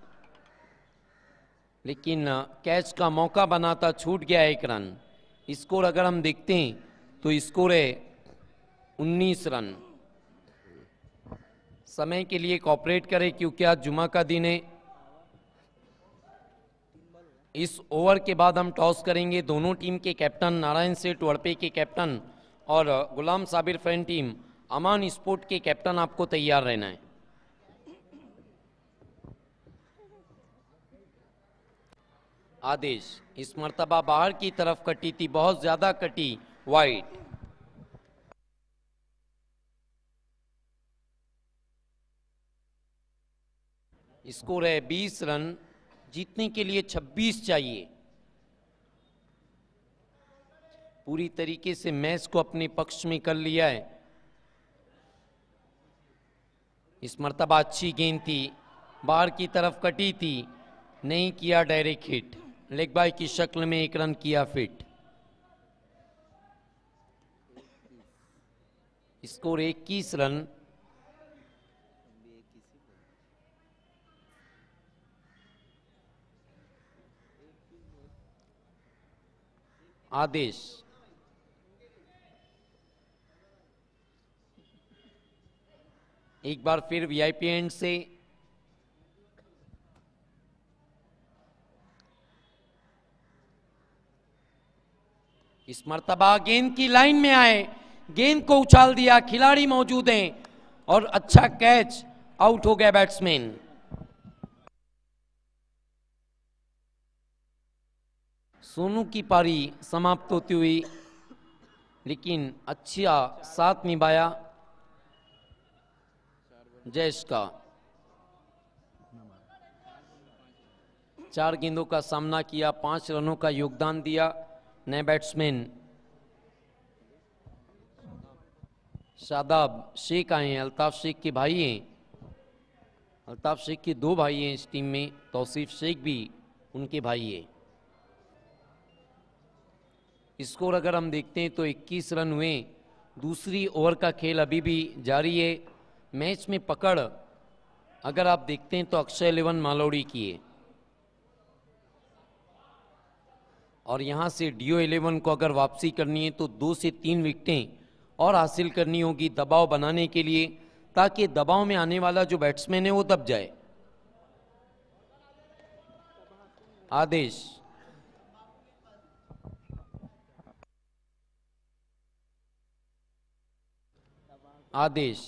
लेकिन कैच का मौका बनाता छूट गया एक रन। स्कोर अगर हम देखते हैं तो स्कोर है उन्नीस रन। समय के लिए कॉपरेट करें क्योंकि आज जुमा का दिन है। इस ओवर के बाद हम टॉस करेंगे। दोनों टीम के कैप्टन नारायण सेठ वड़पे के कैप्टन और Ghulam Sabir fan team Aman sport के कैप्टन आपको तैयार रहना है। आदेश, इस मर्तबा बाहर की तरफ कटी थी, बहुत ज्यादा कटी, वाइड। स्कोर है बीस रन। जीतने के लिए छब्बीस चाहिए। पूरी तरीके से मैच को अपने पक्ष में कर लिया है। इस मर्तबा अच्छी गेंद थी, बाहर की तरफ कटी थी, नहीं किया डायरेक्ट हिट, लेग बाय की शक्ल में एक रन किया फिट। स्कोर इक्कीस रन। आदेश, एक बार फिर वीआईपी एंड से इस मर्तबा गेंद की लाइन में आए, गेंद को उछाल दिया, खिलाड़ी मौजूद हैं और अच्छा कैच, आउट हो गया बैट्समैन। सोनू की पारी समाप्त होती हुई, लेकिन अच्छा साथ निभाया जयेश का। चार गेंदों का सामना किया, पांच रनों का योगदान दिया। नए बैट्समैन शादाब शेख आए हैं, अल्ताफ शेख के भाई हैं। अल्ताफ शेख के दो भाई हैं इस टीम में, तौसीफ शेख भी उनके भाई है। स्कोर अगर हम देखते हैं तो इक्कीस रन हुए। दूसरी ओवर का खेल अभी भी जारी है। मैच में पकड़ अगर आप देखते हैं तो अक्षय इलेवन मालौड़ी की है, और यहां से डीओ इलेवन को अगर वापसी करनी है तो दो से तीन विकेटें और हासिल करनी होगी दबाव बनाने के लिए, ताकि दबाव में आने वाला जो बैट्समैन है वो दब जाए। आदेश आदेश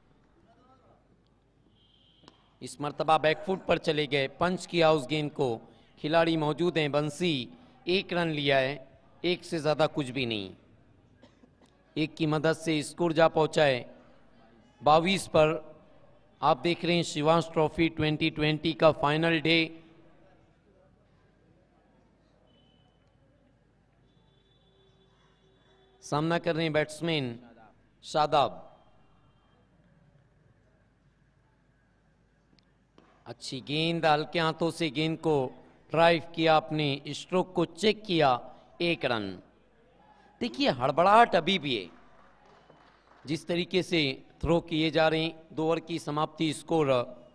इस मर्तबा बैकफुट पर चले गए, पंच किया उस गेंद को। खिलाड़ी मौजूद हैं, बंसी एक रन लिया है, एक से ज्यादा कुछ भी नहीं। एक की मदद से स्कोर जा पहुंचा है बाईस पर। आप देख रहे हैं शिवांश ट्रॉफी ट्वेंटी ट्वेंटी का फाइनल डे। सामना कर रहे हैं बैट्समैन शादाब। अच्छी गेंद, हल्के हाथों से गेंद को ड्राइव किया, अपने स्ट्रोक को चेक किया, एक रन। देखिए हड़बड़ाहट अभी भी है, जिस तरीके से थ्रो किए जा रहे हैं। दो ओवर की समाप्ति, स्कोर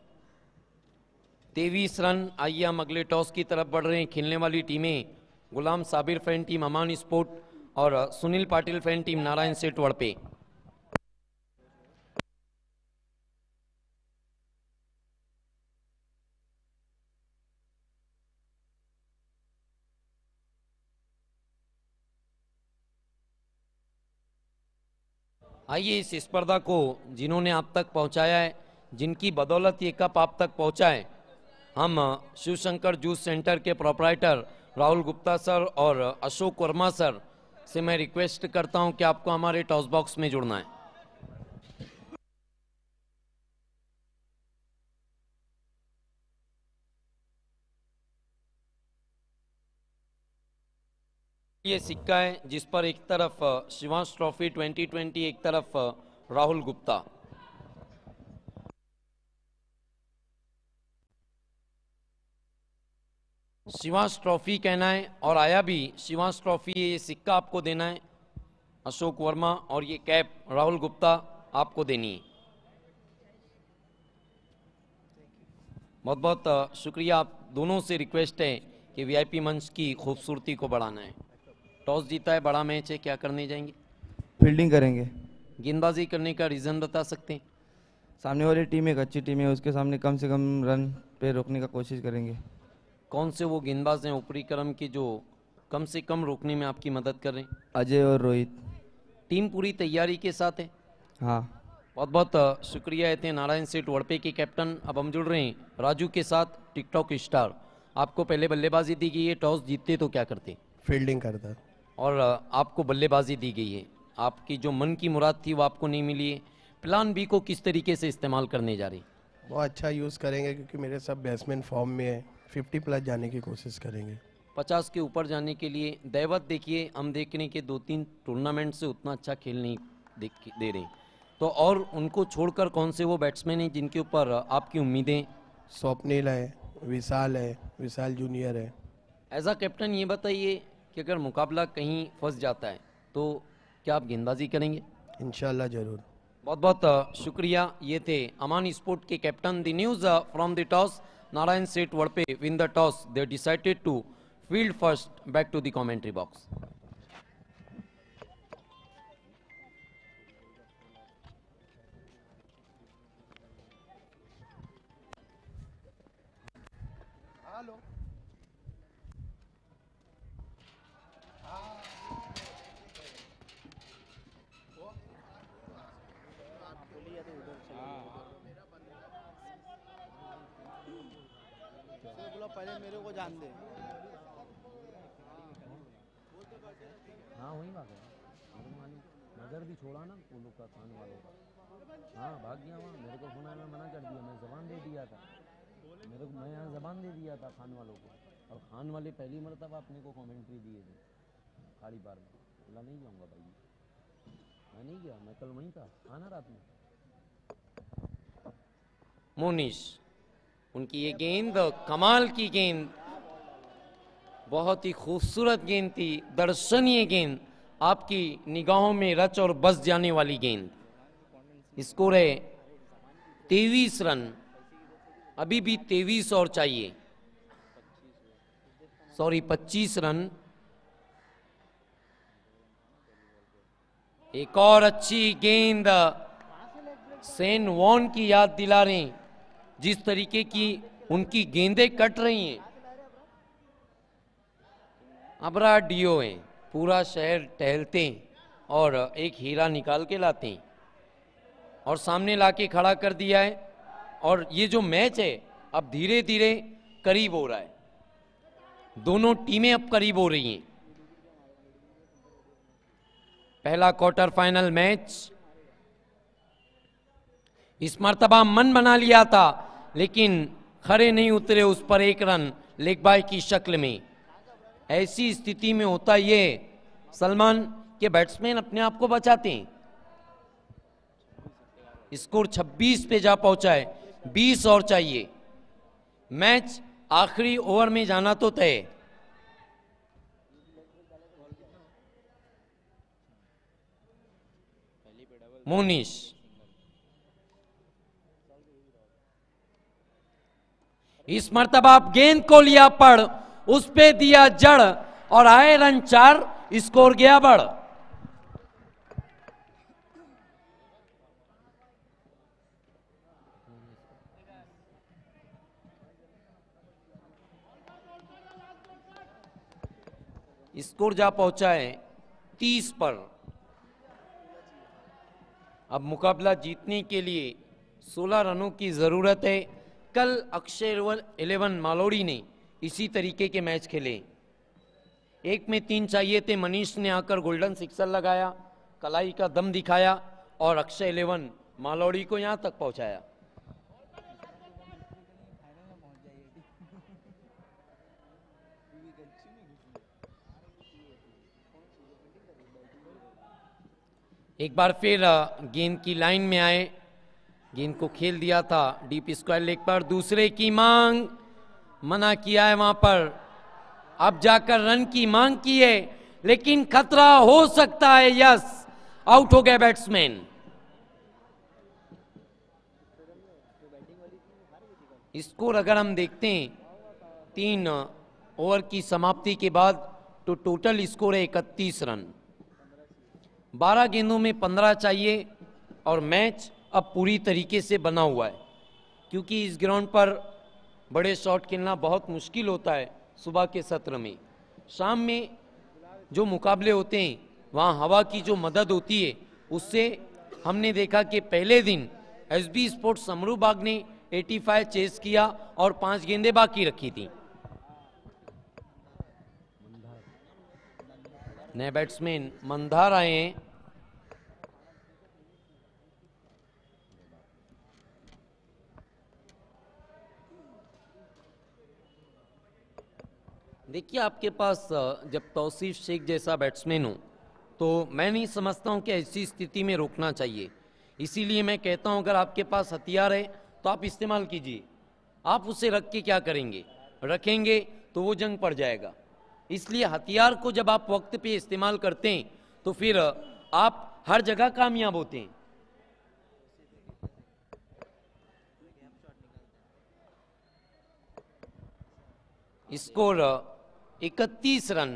तेईस रन। आइए हम अगले टॉस की तरफ बढ़ रहे हैं। खेलने वाली टीमें Ghulam Sabir fan team Aman sport और सुनील पाटिल फैन टीम नारायण सेठ वड़पे। आइए इस स्पर्धा को जिन्होंने आप तक पहुंचाया है, जिनकी बदौलत ये कप आप तक पहुंचा है, हम शिव शंकर जूस सेंटर के प्रोपराइटर राहुल गुप्ता सर और अशोक वर्मा सर से मैं रिक्वेस्ट करता हूं कि आपको हमारे टॉस बॉक्स में जुड़ना है। ये सिक्का है जिस पर एक तरफ शिवांश ट्रॉफी ट्वेंटी ट्वेंटी, एक तरफ राहुल गुप्ता। शिवांश ट्रॉफी कहना है और आया भी शिवांश ट्रॉफी, ये सिक्का आपको देना है अशोक वर्मा, और ये कैप राहुल गुप्ता आपको देनी है। बहुत बहुत शुक्रिया। आप दोनों से रिक्वेस्ट है कि वीआईपी मंच की खूबसूरती को बढ़ाना है। टॉस जीता है, बड़ा मैच है, क्या करने जाएंगे? फील्डिंग करेंगे। गेंदबाजी करने का रीज़न बता सकते हैं? सामने वाली टीम एक अच्छी टीम है, उसके सामने कम से कम रन पे रोकने का कोशिश करेंगे। कौन से वो गेंदबाज हैं ऊपरी क्रम के जो कम से कम रोकने में आपकी मदद कर रहे हैं? अजय और रोहित। टीम पूरी तैयारी के साथ है? हाँ। बहुत बहुत शुक्रिया। ये थे नारायण सेठ वड़पे के कैप्टन। अब हम जुड़ रहे हैं राजू के साथ, टिकटॉक स्टार। आपको पहले बल्लेबाजी दी गई है, टॉस जीतते तो क्या करते? फील्डिंग करता। और आपको बल्लेबाजी दी गई है, आपकी जो मन की मुराद थी वो आपको नहीं मिली है। प्लान बी को किस तरीके से इस्तेमाल करने जा रही? बहुत अच्छा यूज़ करेंगे क्योंकि मेरे सब बैट्समैन फॉर्म में है। पचास प्लस जाने की कोशिश करेंगे। पचास के ऊपर जाने के लिए दैवत देखिए, हम देखने के दो तीन टूर्नामेंट से उतना अच्छा खेल नहीं देख दे रहे, तो और उनको छोड़कर कौन से वो बैट्समैन हैं जिनके ऊपर आपकी उम्मीदें? स्वप्निल है, विशाल है, विशाल जूनियर है। एज अ कैप्टन ये बताइए कि अगर मुकाबला कहीं फंस जाता है तो क्या आप गेंदबाजी करेंगे? इंशाल्लाह ज़रूर। बहुत बहुत शुक्रिया। ये थे अमान स्पोर्ट के captain. The news from the toss, Narayan Seth Vadape win the toss, they decided to field first. Back to the commentary box. पहले मेरे को जान दे। हाँ वही बात है, नजर भी छोड़ा ना वो लोग का, कान वालों का। हाँ भाग गया वहाँ, मेरे को फोन आया, मैं मना कर दिया, मैं जबान दे दिया था, मेरे को मैं यहाँ जबान दे दिया दिया था खान वालों को, और खान वाले पहली मरतबा अपने को कमेंट्री दिए थे खाड़ी पार में। बोला नहीं जाऊँगा भाई, मैं नहीं गया, मैं कल वहीं था, आना रात में। मोनिश, उनकी ये गेंद कमाल की गेंद, बहुत ही खूबसूरत गेंद थी, दर्शनीय गेंद, आपकी निगाहों में रच और बस जाने वाली गेंद। स्कोर है तेईस रन, अभी भी तेईस और चाहिए, सॉरी पच्चीस रन। एक और अच्छी गेंद सेन वॉन की याद दिला रहे हैं, जिस तरीके की उनकी गेंदें कट रही हैं। अबरा डियो है, पूरा शहर टहलते हैं और एक हीरा निकाल के लाते हैं और सामने लाके खड़ा कर दिया है। और ये जो मैच है अब धीरे धीरे करीब हो रहा है, दोनों टीमें अब करीब हो रही हैं। पहला क्वार्टर फाइनल मैच, इस मर्तबा मन बना लिया था लेकिन खरे नहीं उतरे उस पर एक रन लेग बाय की शक्ल में। ऐसी स्थिति में होता ये सलमान के बैट्समैन अपने आप को बचाते हैं। स्कोर छब्बीस पे जा पहुंचा है, बीस और चाहिए, मैच आखिरी ओवर में जाना तो तय। मोनिश, इस मर्तबा आप गेंद को लिया पड़, उस पे दिया जड़ और आए रन चार, स्कोर गया बढ़। स्कोर जा पहुंचा है तीस पर। अब मुकाबला जीतने के लिए सोलह रनों की जरूरत है। कल अक्षय इलेवन मालोड़ी ने इसी तरीके के मैच खेले, एक में तीन चाहिए थे, मनीष ने आकर गोल्डन सिक्सर लगाया, कलाई का दम दिखाया और अक्षय इलेवन मालोड़ी को यहां तक पहुंचाया। एक बार फिर गेंद की लाइन में आए, गेंद को खेल दिया था डीप स्क्वायर लेग पर, दूसरे की मांग, मना किया है वहां पर, अब जाकर रन की मांग की है लेकिन खतरा हो सकता है, यस आउट हो गए बैट्समैन। स्कोर अगर हम देखते हैं तीन ओवर की समाप्ति के बाद तो टोटल स्कोर है इकतीस रन, बारह गेंदों में पंद्रह चाहिए और मैच अब पूरी तरीके से बना हुआ है, क्योंकि इस ग्राउंड पर बड़े शॉट खेलना बहुत मुश्किल होता है। सुबह के सत्र में, शाम में जो मुकाबले होते हैं वहाँ हवा की जो मदद होती है, उससे हमने देखा कि पहले दिन एसबी स्पोर्ट्स समरू बाग ने पचासी चेस किया और पांच गेंदें बाकी रखी थी। नए बैट्समैन मंधार आए हैं, देखिए आपके पास जब तौसीफ शेख जैसा बैट्समैन हो तो मैं नहीं समझता हूं कि ऐसी स्थिति में रोकना चाहिए। इसीलिए मैं कहता हूं अगर आपके पास हथियार है तो आप इस्तेमाल कीजिए। आप उसे रख के क्या करेंगे, रखेंगे तो वो जंग पड़ जाएगा। इसलिए हथियार को जब आप वक्त पे इस्तेमाल करते हैं तो फिर आप हर जगह कामयाब होते हैं। स्कोर इकतीस रन,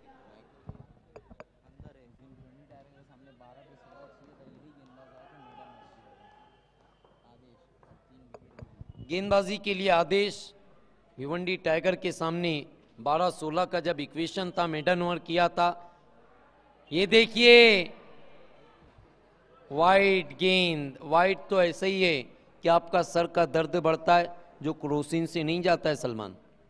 गेंदबाजी के लिए आदेश। भिवंडी टाइगर के सामने बारह सोलह का जब इक्वेशन था, मेडन ओवर किया था, ये देखिए वाइड गेंद। वाइड तो ऐसे ही है कि आपका सर का दर्द बढ़ता है जो क्रोसिन से नहीं जाता है सलमान।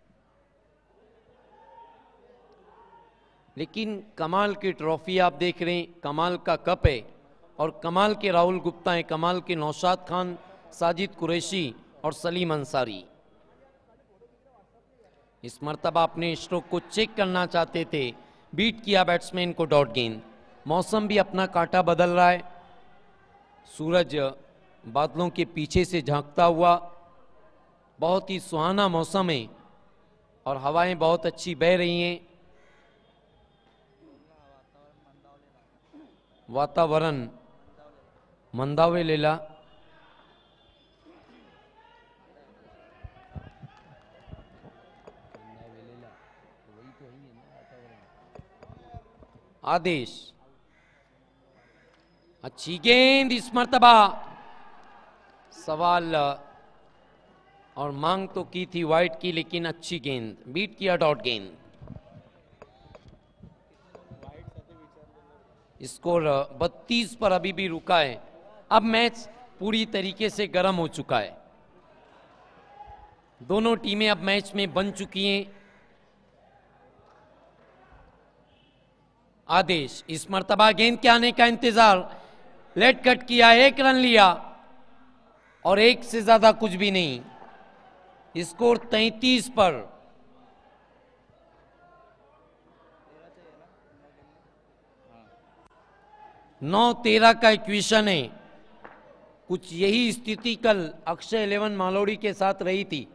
लेकिन कमाल की ट्रॉफी आप देख रहे हैं, कमाल का कप है और कमाल के राहुल गुप्ता हैं, कमाल के नौशाद खान, साजिद कुरैशी और सलीम अंसारी। इस मर्तबा अपने स्ट्रोक को चेक करना चाहते थे, बीट किया बैट्समैन को डॉट गेंद। मौसम भी अपना कांटा बदल रहा है, सूरज बादलों के पीछे से झांकता हुआ, बहुत ही सुहाना मौसम है और हवाएं बहुत अच्छी बह रही हैं। वातावरण मंदावे लेला। आदेश, अच्छी गेंद इस मर्तबा। सवाल और मांग तो की थी वाइट की, लेकिन अच्छी गेंद, बीट किया डॉट गेंद। स्कोर बत्तीस पर अभी भी रुका है। अब मैच पूरी तरीके से गर्म हो चुका है, दोनों टीमें अब मैच में बन चुकी हैं। आदेश, इस मर्तबा गेंद के आने का इंतजार, लेट कट किया, एक रन लिया और एक से ज्यादा कुछ भी नहीं। स्कोर तैंतीस पर। नौ तेरह का इक्वेशन है। कुछ यही स्थिति कल अक्षय इलेवन मालोड़ी के साथ रही थी।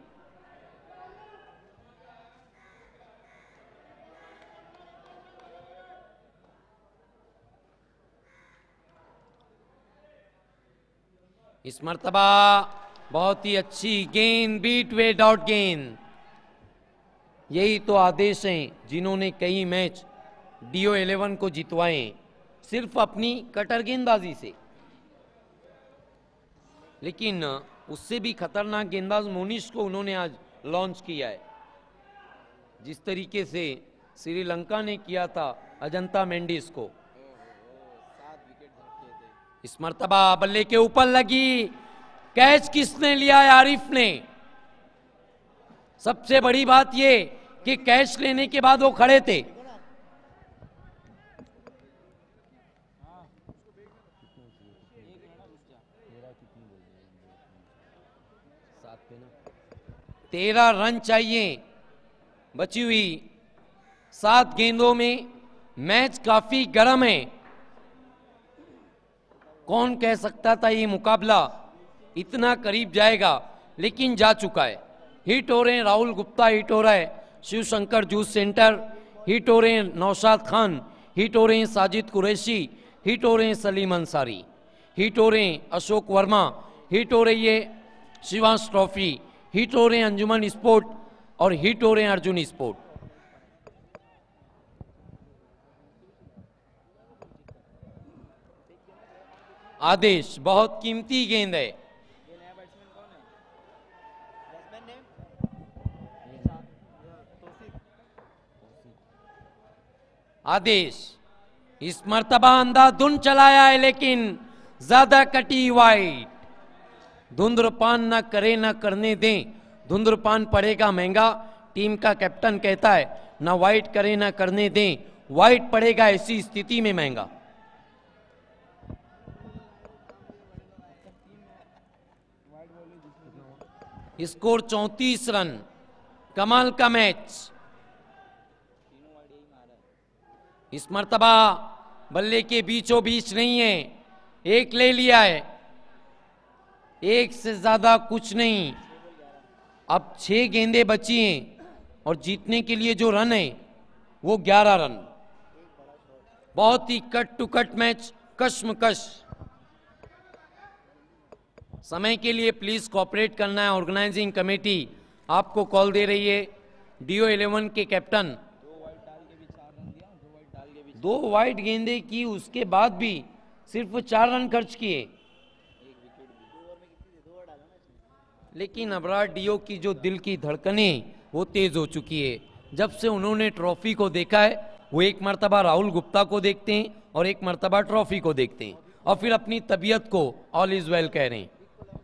इस मर्तबा बहुत ही अच्छी गेंद, बीट वे डॉट गेंद। यही तो आदेश हैं जिन्होंने कई मैच डीओ इलेवन को जितवाए सिर्फ अपनी कटर गेंदबाजी से। लेकिन उससे भी खतरनाक गेंदबाज मोनिश को उन्होंने आज लॉन्च किया है, जिस तरीके से श्रीलंका ने किया था अजंता मेंडिस को। इस मर्तबा बल्ले के ऊपर लगी, कैच किसने लिया है? आरिफ ने। सबसे बड़ी बात यह कि कैच लेने के बाद वो खड़े थे। तेरह रन चाहिए बची हुई सात गेंदों में। मैच काफी गर्म है। कौन कह सकता था ये मुकाबला इतना करीब जाएगा, लेकिन जा चुका है। हिट हो रहे हैं राहुल गुप्ता, हिट हो रहा है Shiv Shankar juice centre, hit हो रहे हैं नौशाद खान, हिट हो रहे हैं साजिद कुरैशी, हिट हो रहे हैं सलीम अंसारी, हिट हो रहे हैं अशोक वर्मा, हिट हो रही है शिवांश ट्रॉफी, हिट हो रहे हैं अंजुमन स्पोर्ट और हिट हो रहे हैं अर्जुन स्पोर्ट। आदेश, बहुत कीमती गेंद है। आदेश, इस मर्तबा अंधाधुंध चलाया है, लेकिन ज्यादा कटी वाइड। धुंध्रपान न करे न करने दें, धुंध्रपान पड़ेगा महंगा। टीम का कैप्टन कहता है न वाइड करे न करने दें, वाइड पड़ेगा ऐसी स्थिति में महंगा। स्कोर चौंतीस रन, कमाल का मैच। इस मर्तबा बल्ले के बीचों बीच नहीं है, एक ले लिया है, एक से ज्यादा कुछ नहीं। अब छह गेंदें बची हैं और जीतने के लिए जो रन है वो ग्यारह रन। बहुत ही कट टू कट मैच, कश्मकश। समय के लिए प्लीज कोऑपरेट करना है। ऑर्गेनाइजिंग कमेटी आपको कॉल दे रही है। डीओ इलेवन के कैप्टन, दो वाइड गेंदें की, उसके बाद भी सिर्फ चार रन खर्च किए। लेकिन अबरार डीओ की जो दिल की धड़कनें वो तेज हो चुकी है। जब से उन्होंने ट्रॉफी को देखा है, वो एक मर्तबा राहुल गुप्ता को देखते हैं और एक मर्तबा ट्रॉफी को देखते हैं और फिर अपनी तबीयत को ऑल इज वेल कह रहे हैं।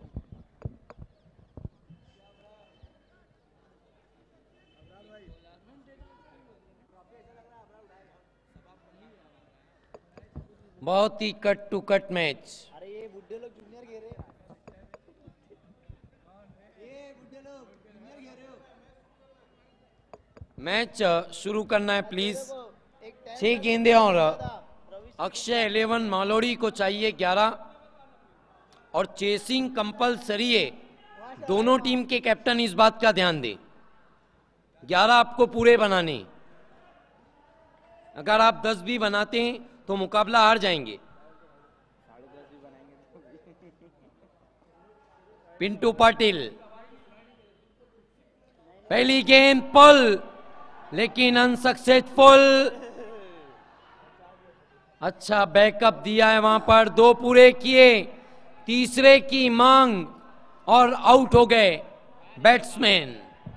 बहुत ही कट टू कट मैच। अरे ये बुड्ढे लोग जूनियर खेल रहे हैं, ये बुड्ढे लोग जूनियर खेल रहे हो। मैच शुरू करना है प्लीज। छह गेंदे और अक्षय इलेवन मालोड़ी को चाहिए ग्यारह, और चेसिंग कंपलसरी है। दोनों टीम के कैप्टन इस बात का ध्यान दें, ग्यारह आपको पूरे बनाने। अगर आप दस भी बनाते हैं तो मुकाबला हार जाएंगे। पिंटू पाटिल, पहली गेंद पुल, लेकिन अनसक्सेसफुल। अच्छा बैकअप दिया है वहां पर, दो पूरे किए, तीसरे की मांग और आउट हो गए बैट्समैन।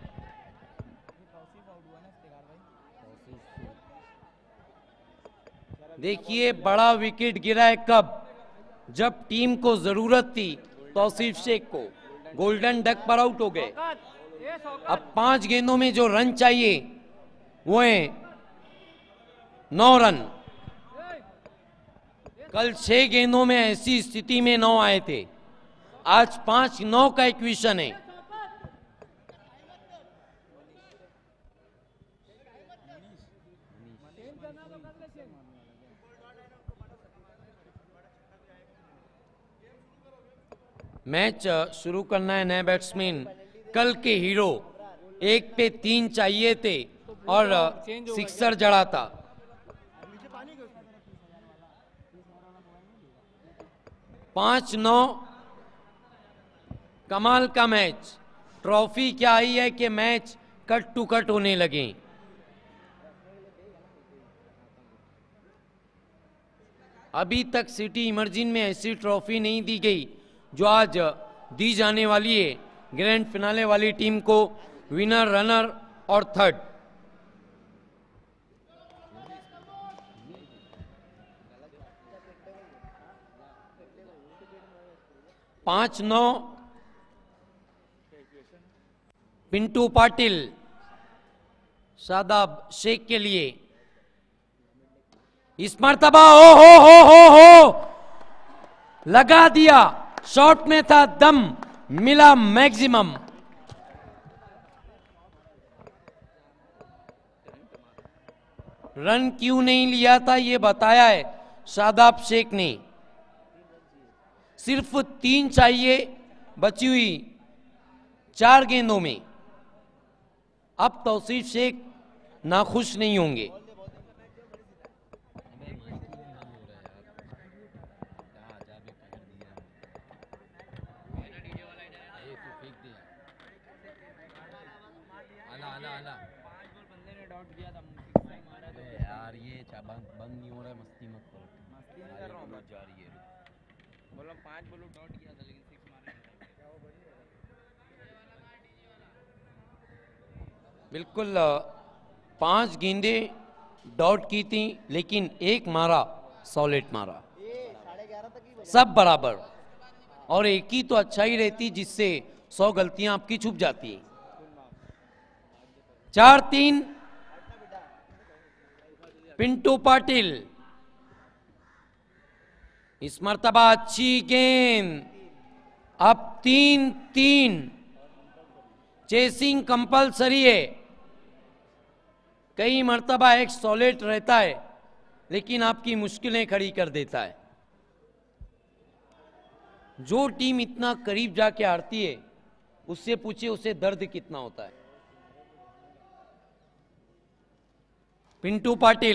देखिए बड़ा विकेट गिरा है कब, जब टीम को जरूरत थी तौसीफ शेख को। गोल्डन डक पर आउट हो गए। अब पांच गेंदों में जो रन चाहिए वो है नौ रन। कल छह गेंदों में ऐसी स्थिति में नौ आए थे, आज पांच नौ का इक्वेशन है। मैच शुरू करना है नए बैट्समैन, कल के हीरो। एक पे तीन चाहिए थे और सिक्सर जड़ा था। पांच नौ, कमाल का मैच। ट्रॉफी क्या आई है कि मैच कट टू कट होने लगे। अभी तक सिटी इमर्जिंग में ऐसी ट्रॉफी नहीं दी गई जो आज दी जाने वाली है ग्रैंड फिनाले वाली टीम को, विनर, रनर और थर्ड। पांच नौ, पिंटू पाटिल शादाब शेख के लिए। इस मर्तबा हो हो हो हो हो लगा दिया, शॉट में था दम, मिला मैक्सिमम। रन क्यों नहीं लिया था ये बताया है शादाब शेख ने। सिर्फ तीन चाहिए बची हुई चार गेंदों में। अब तौसीफ शेख नाखुश नहीं होंगे। यार ये बंद बंद नहीं हो रहा है, मस्ती मत करो। मस्ती नहीं कर रहा हूँ, जा रही है। बोलो पांच बोलो डॉट किया था लेकिन सिक्स मारा। बिल्कुल पांच गेंदे डॉट की थी, लेकिन एक मारा सॉलिड मारा, सब बराबर। और एक ही तो अच्छा ही रहती जिससे सौ गलतियां आपकी छुप जाती है। चार तीन, पिंटू पाटिल। इस मर्तबा अच्छी गेंद। अब तीन तीन, चेसिंग कंपलसरी है। कई मर्तबा एक सॉलिड रहता है लेकिन आपकी मुश्किलें खड़ी कर देता है। जो टीम इतना करीब जाके हारती है उससे पूछिए उसे दर्द कितना होता है। पिंटू पाटिल,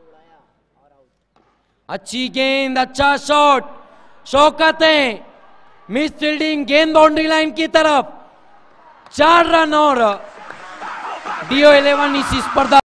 अच्छी गेंद, अच्छा शॉट, शौकत है, मिस फील्डिंग, गेंद बाउंड्री लाइन की तरफ। चार रन और डीओ इलेवन इस स्पर्धा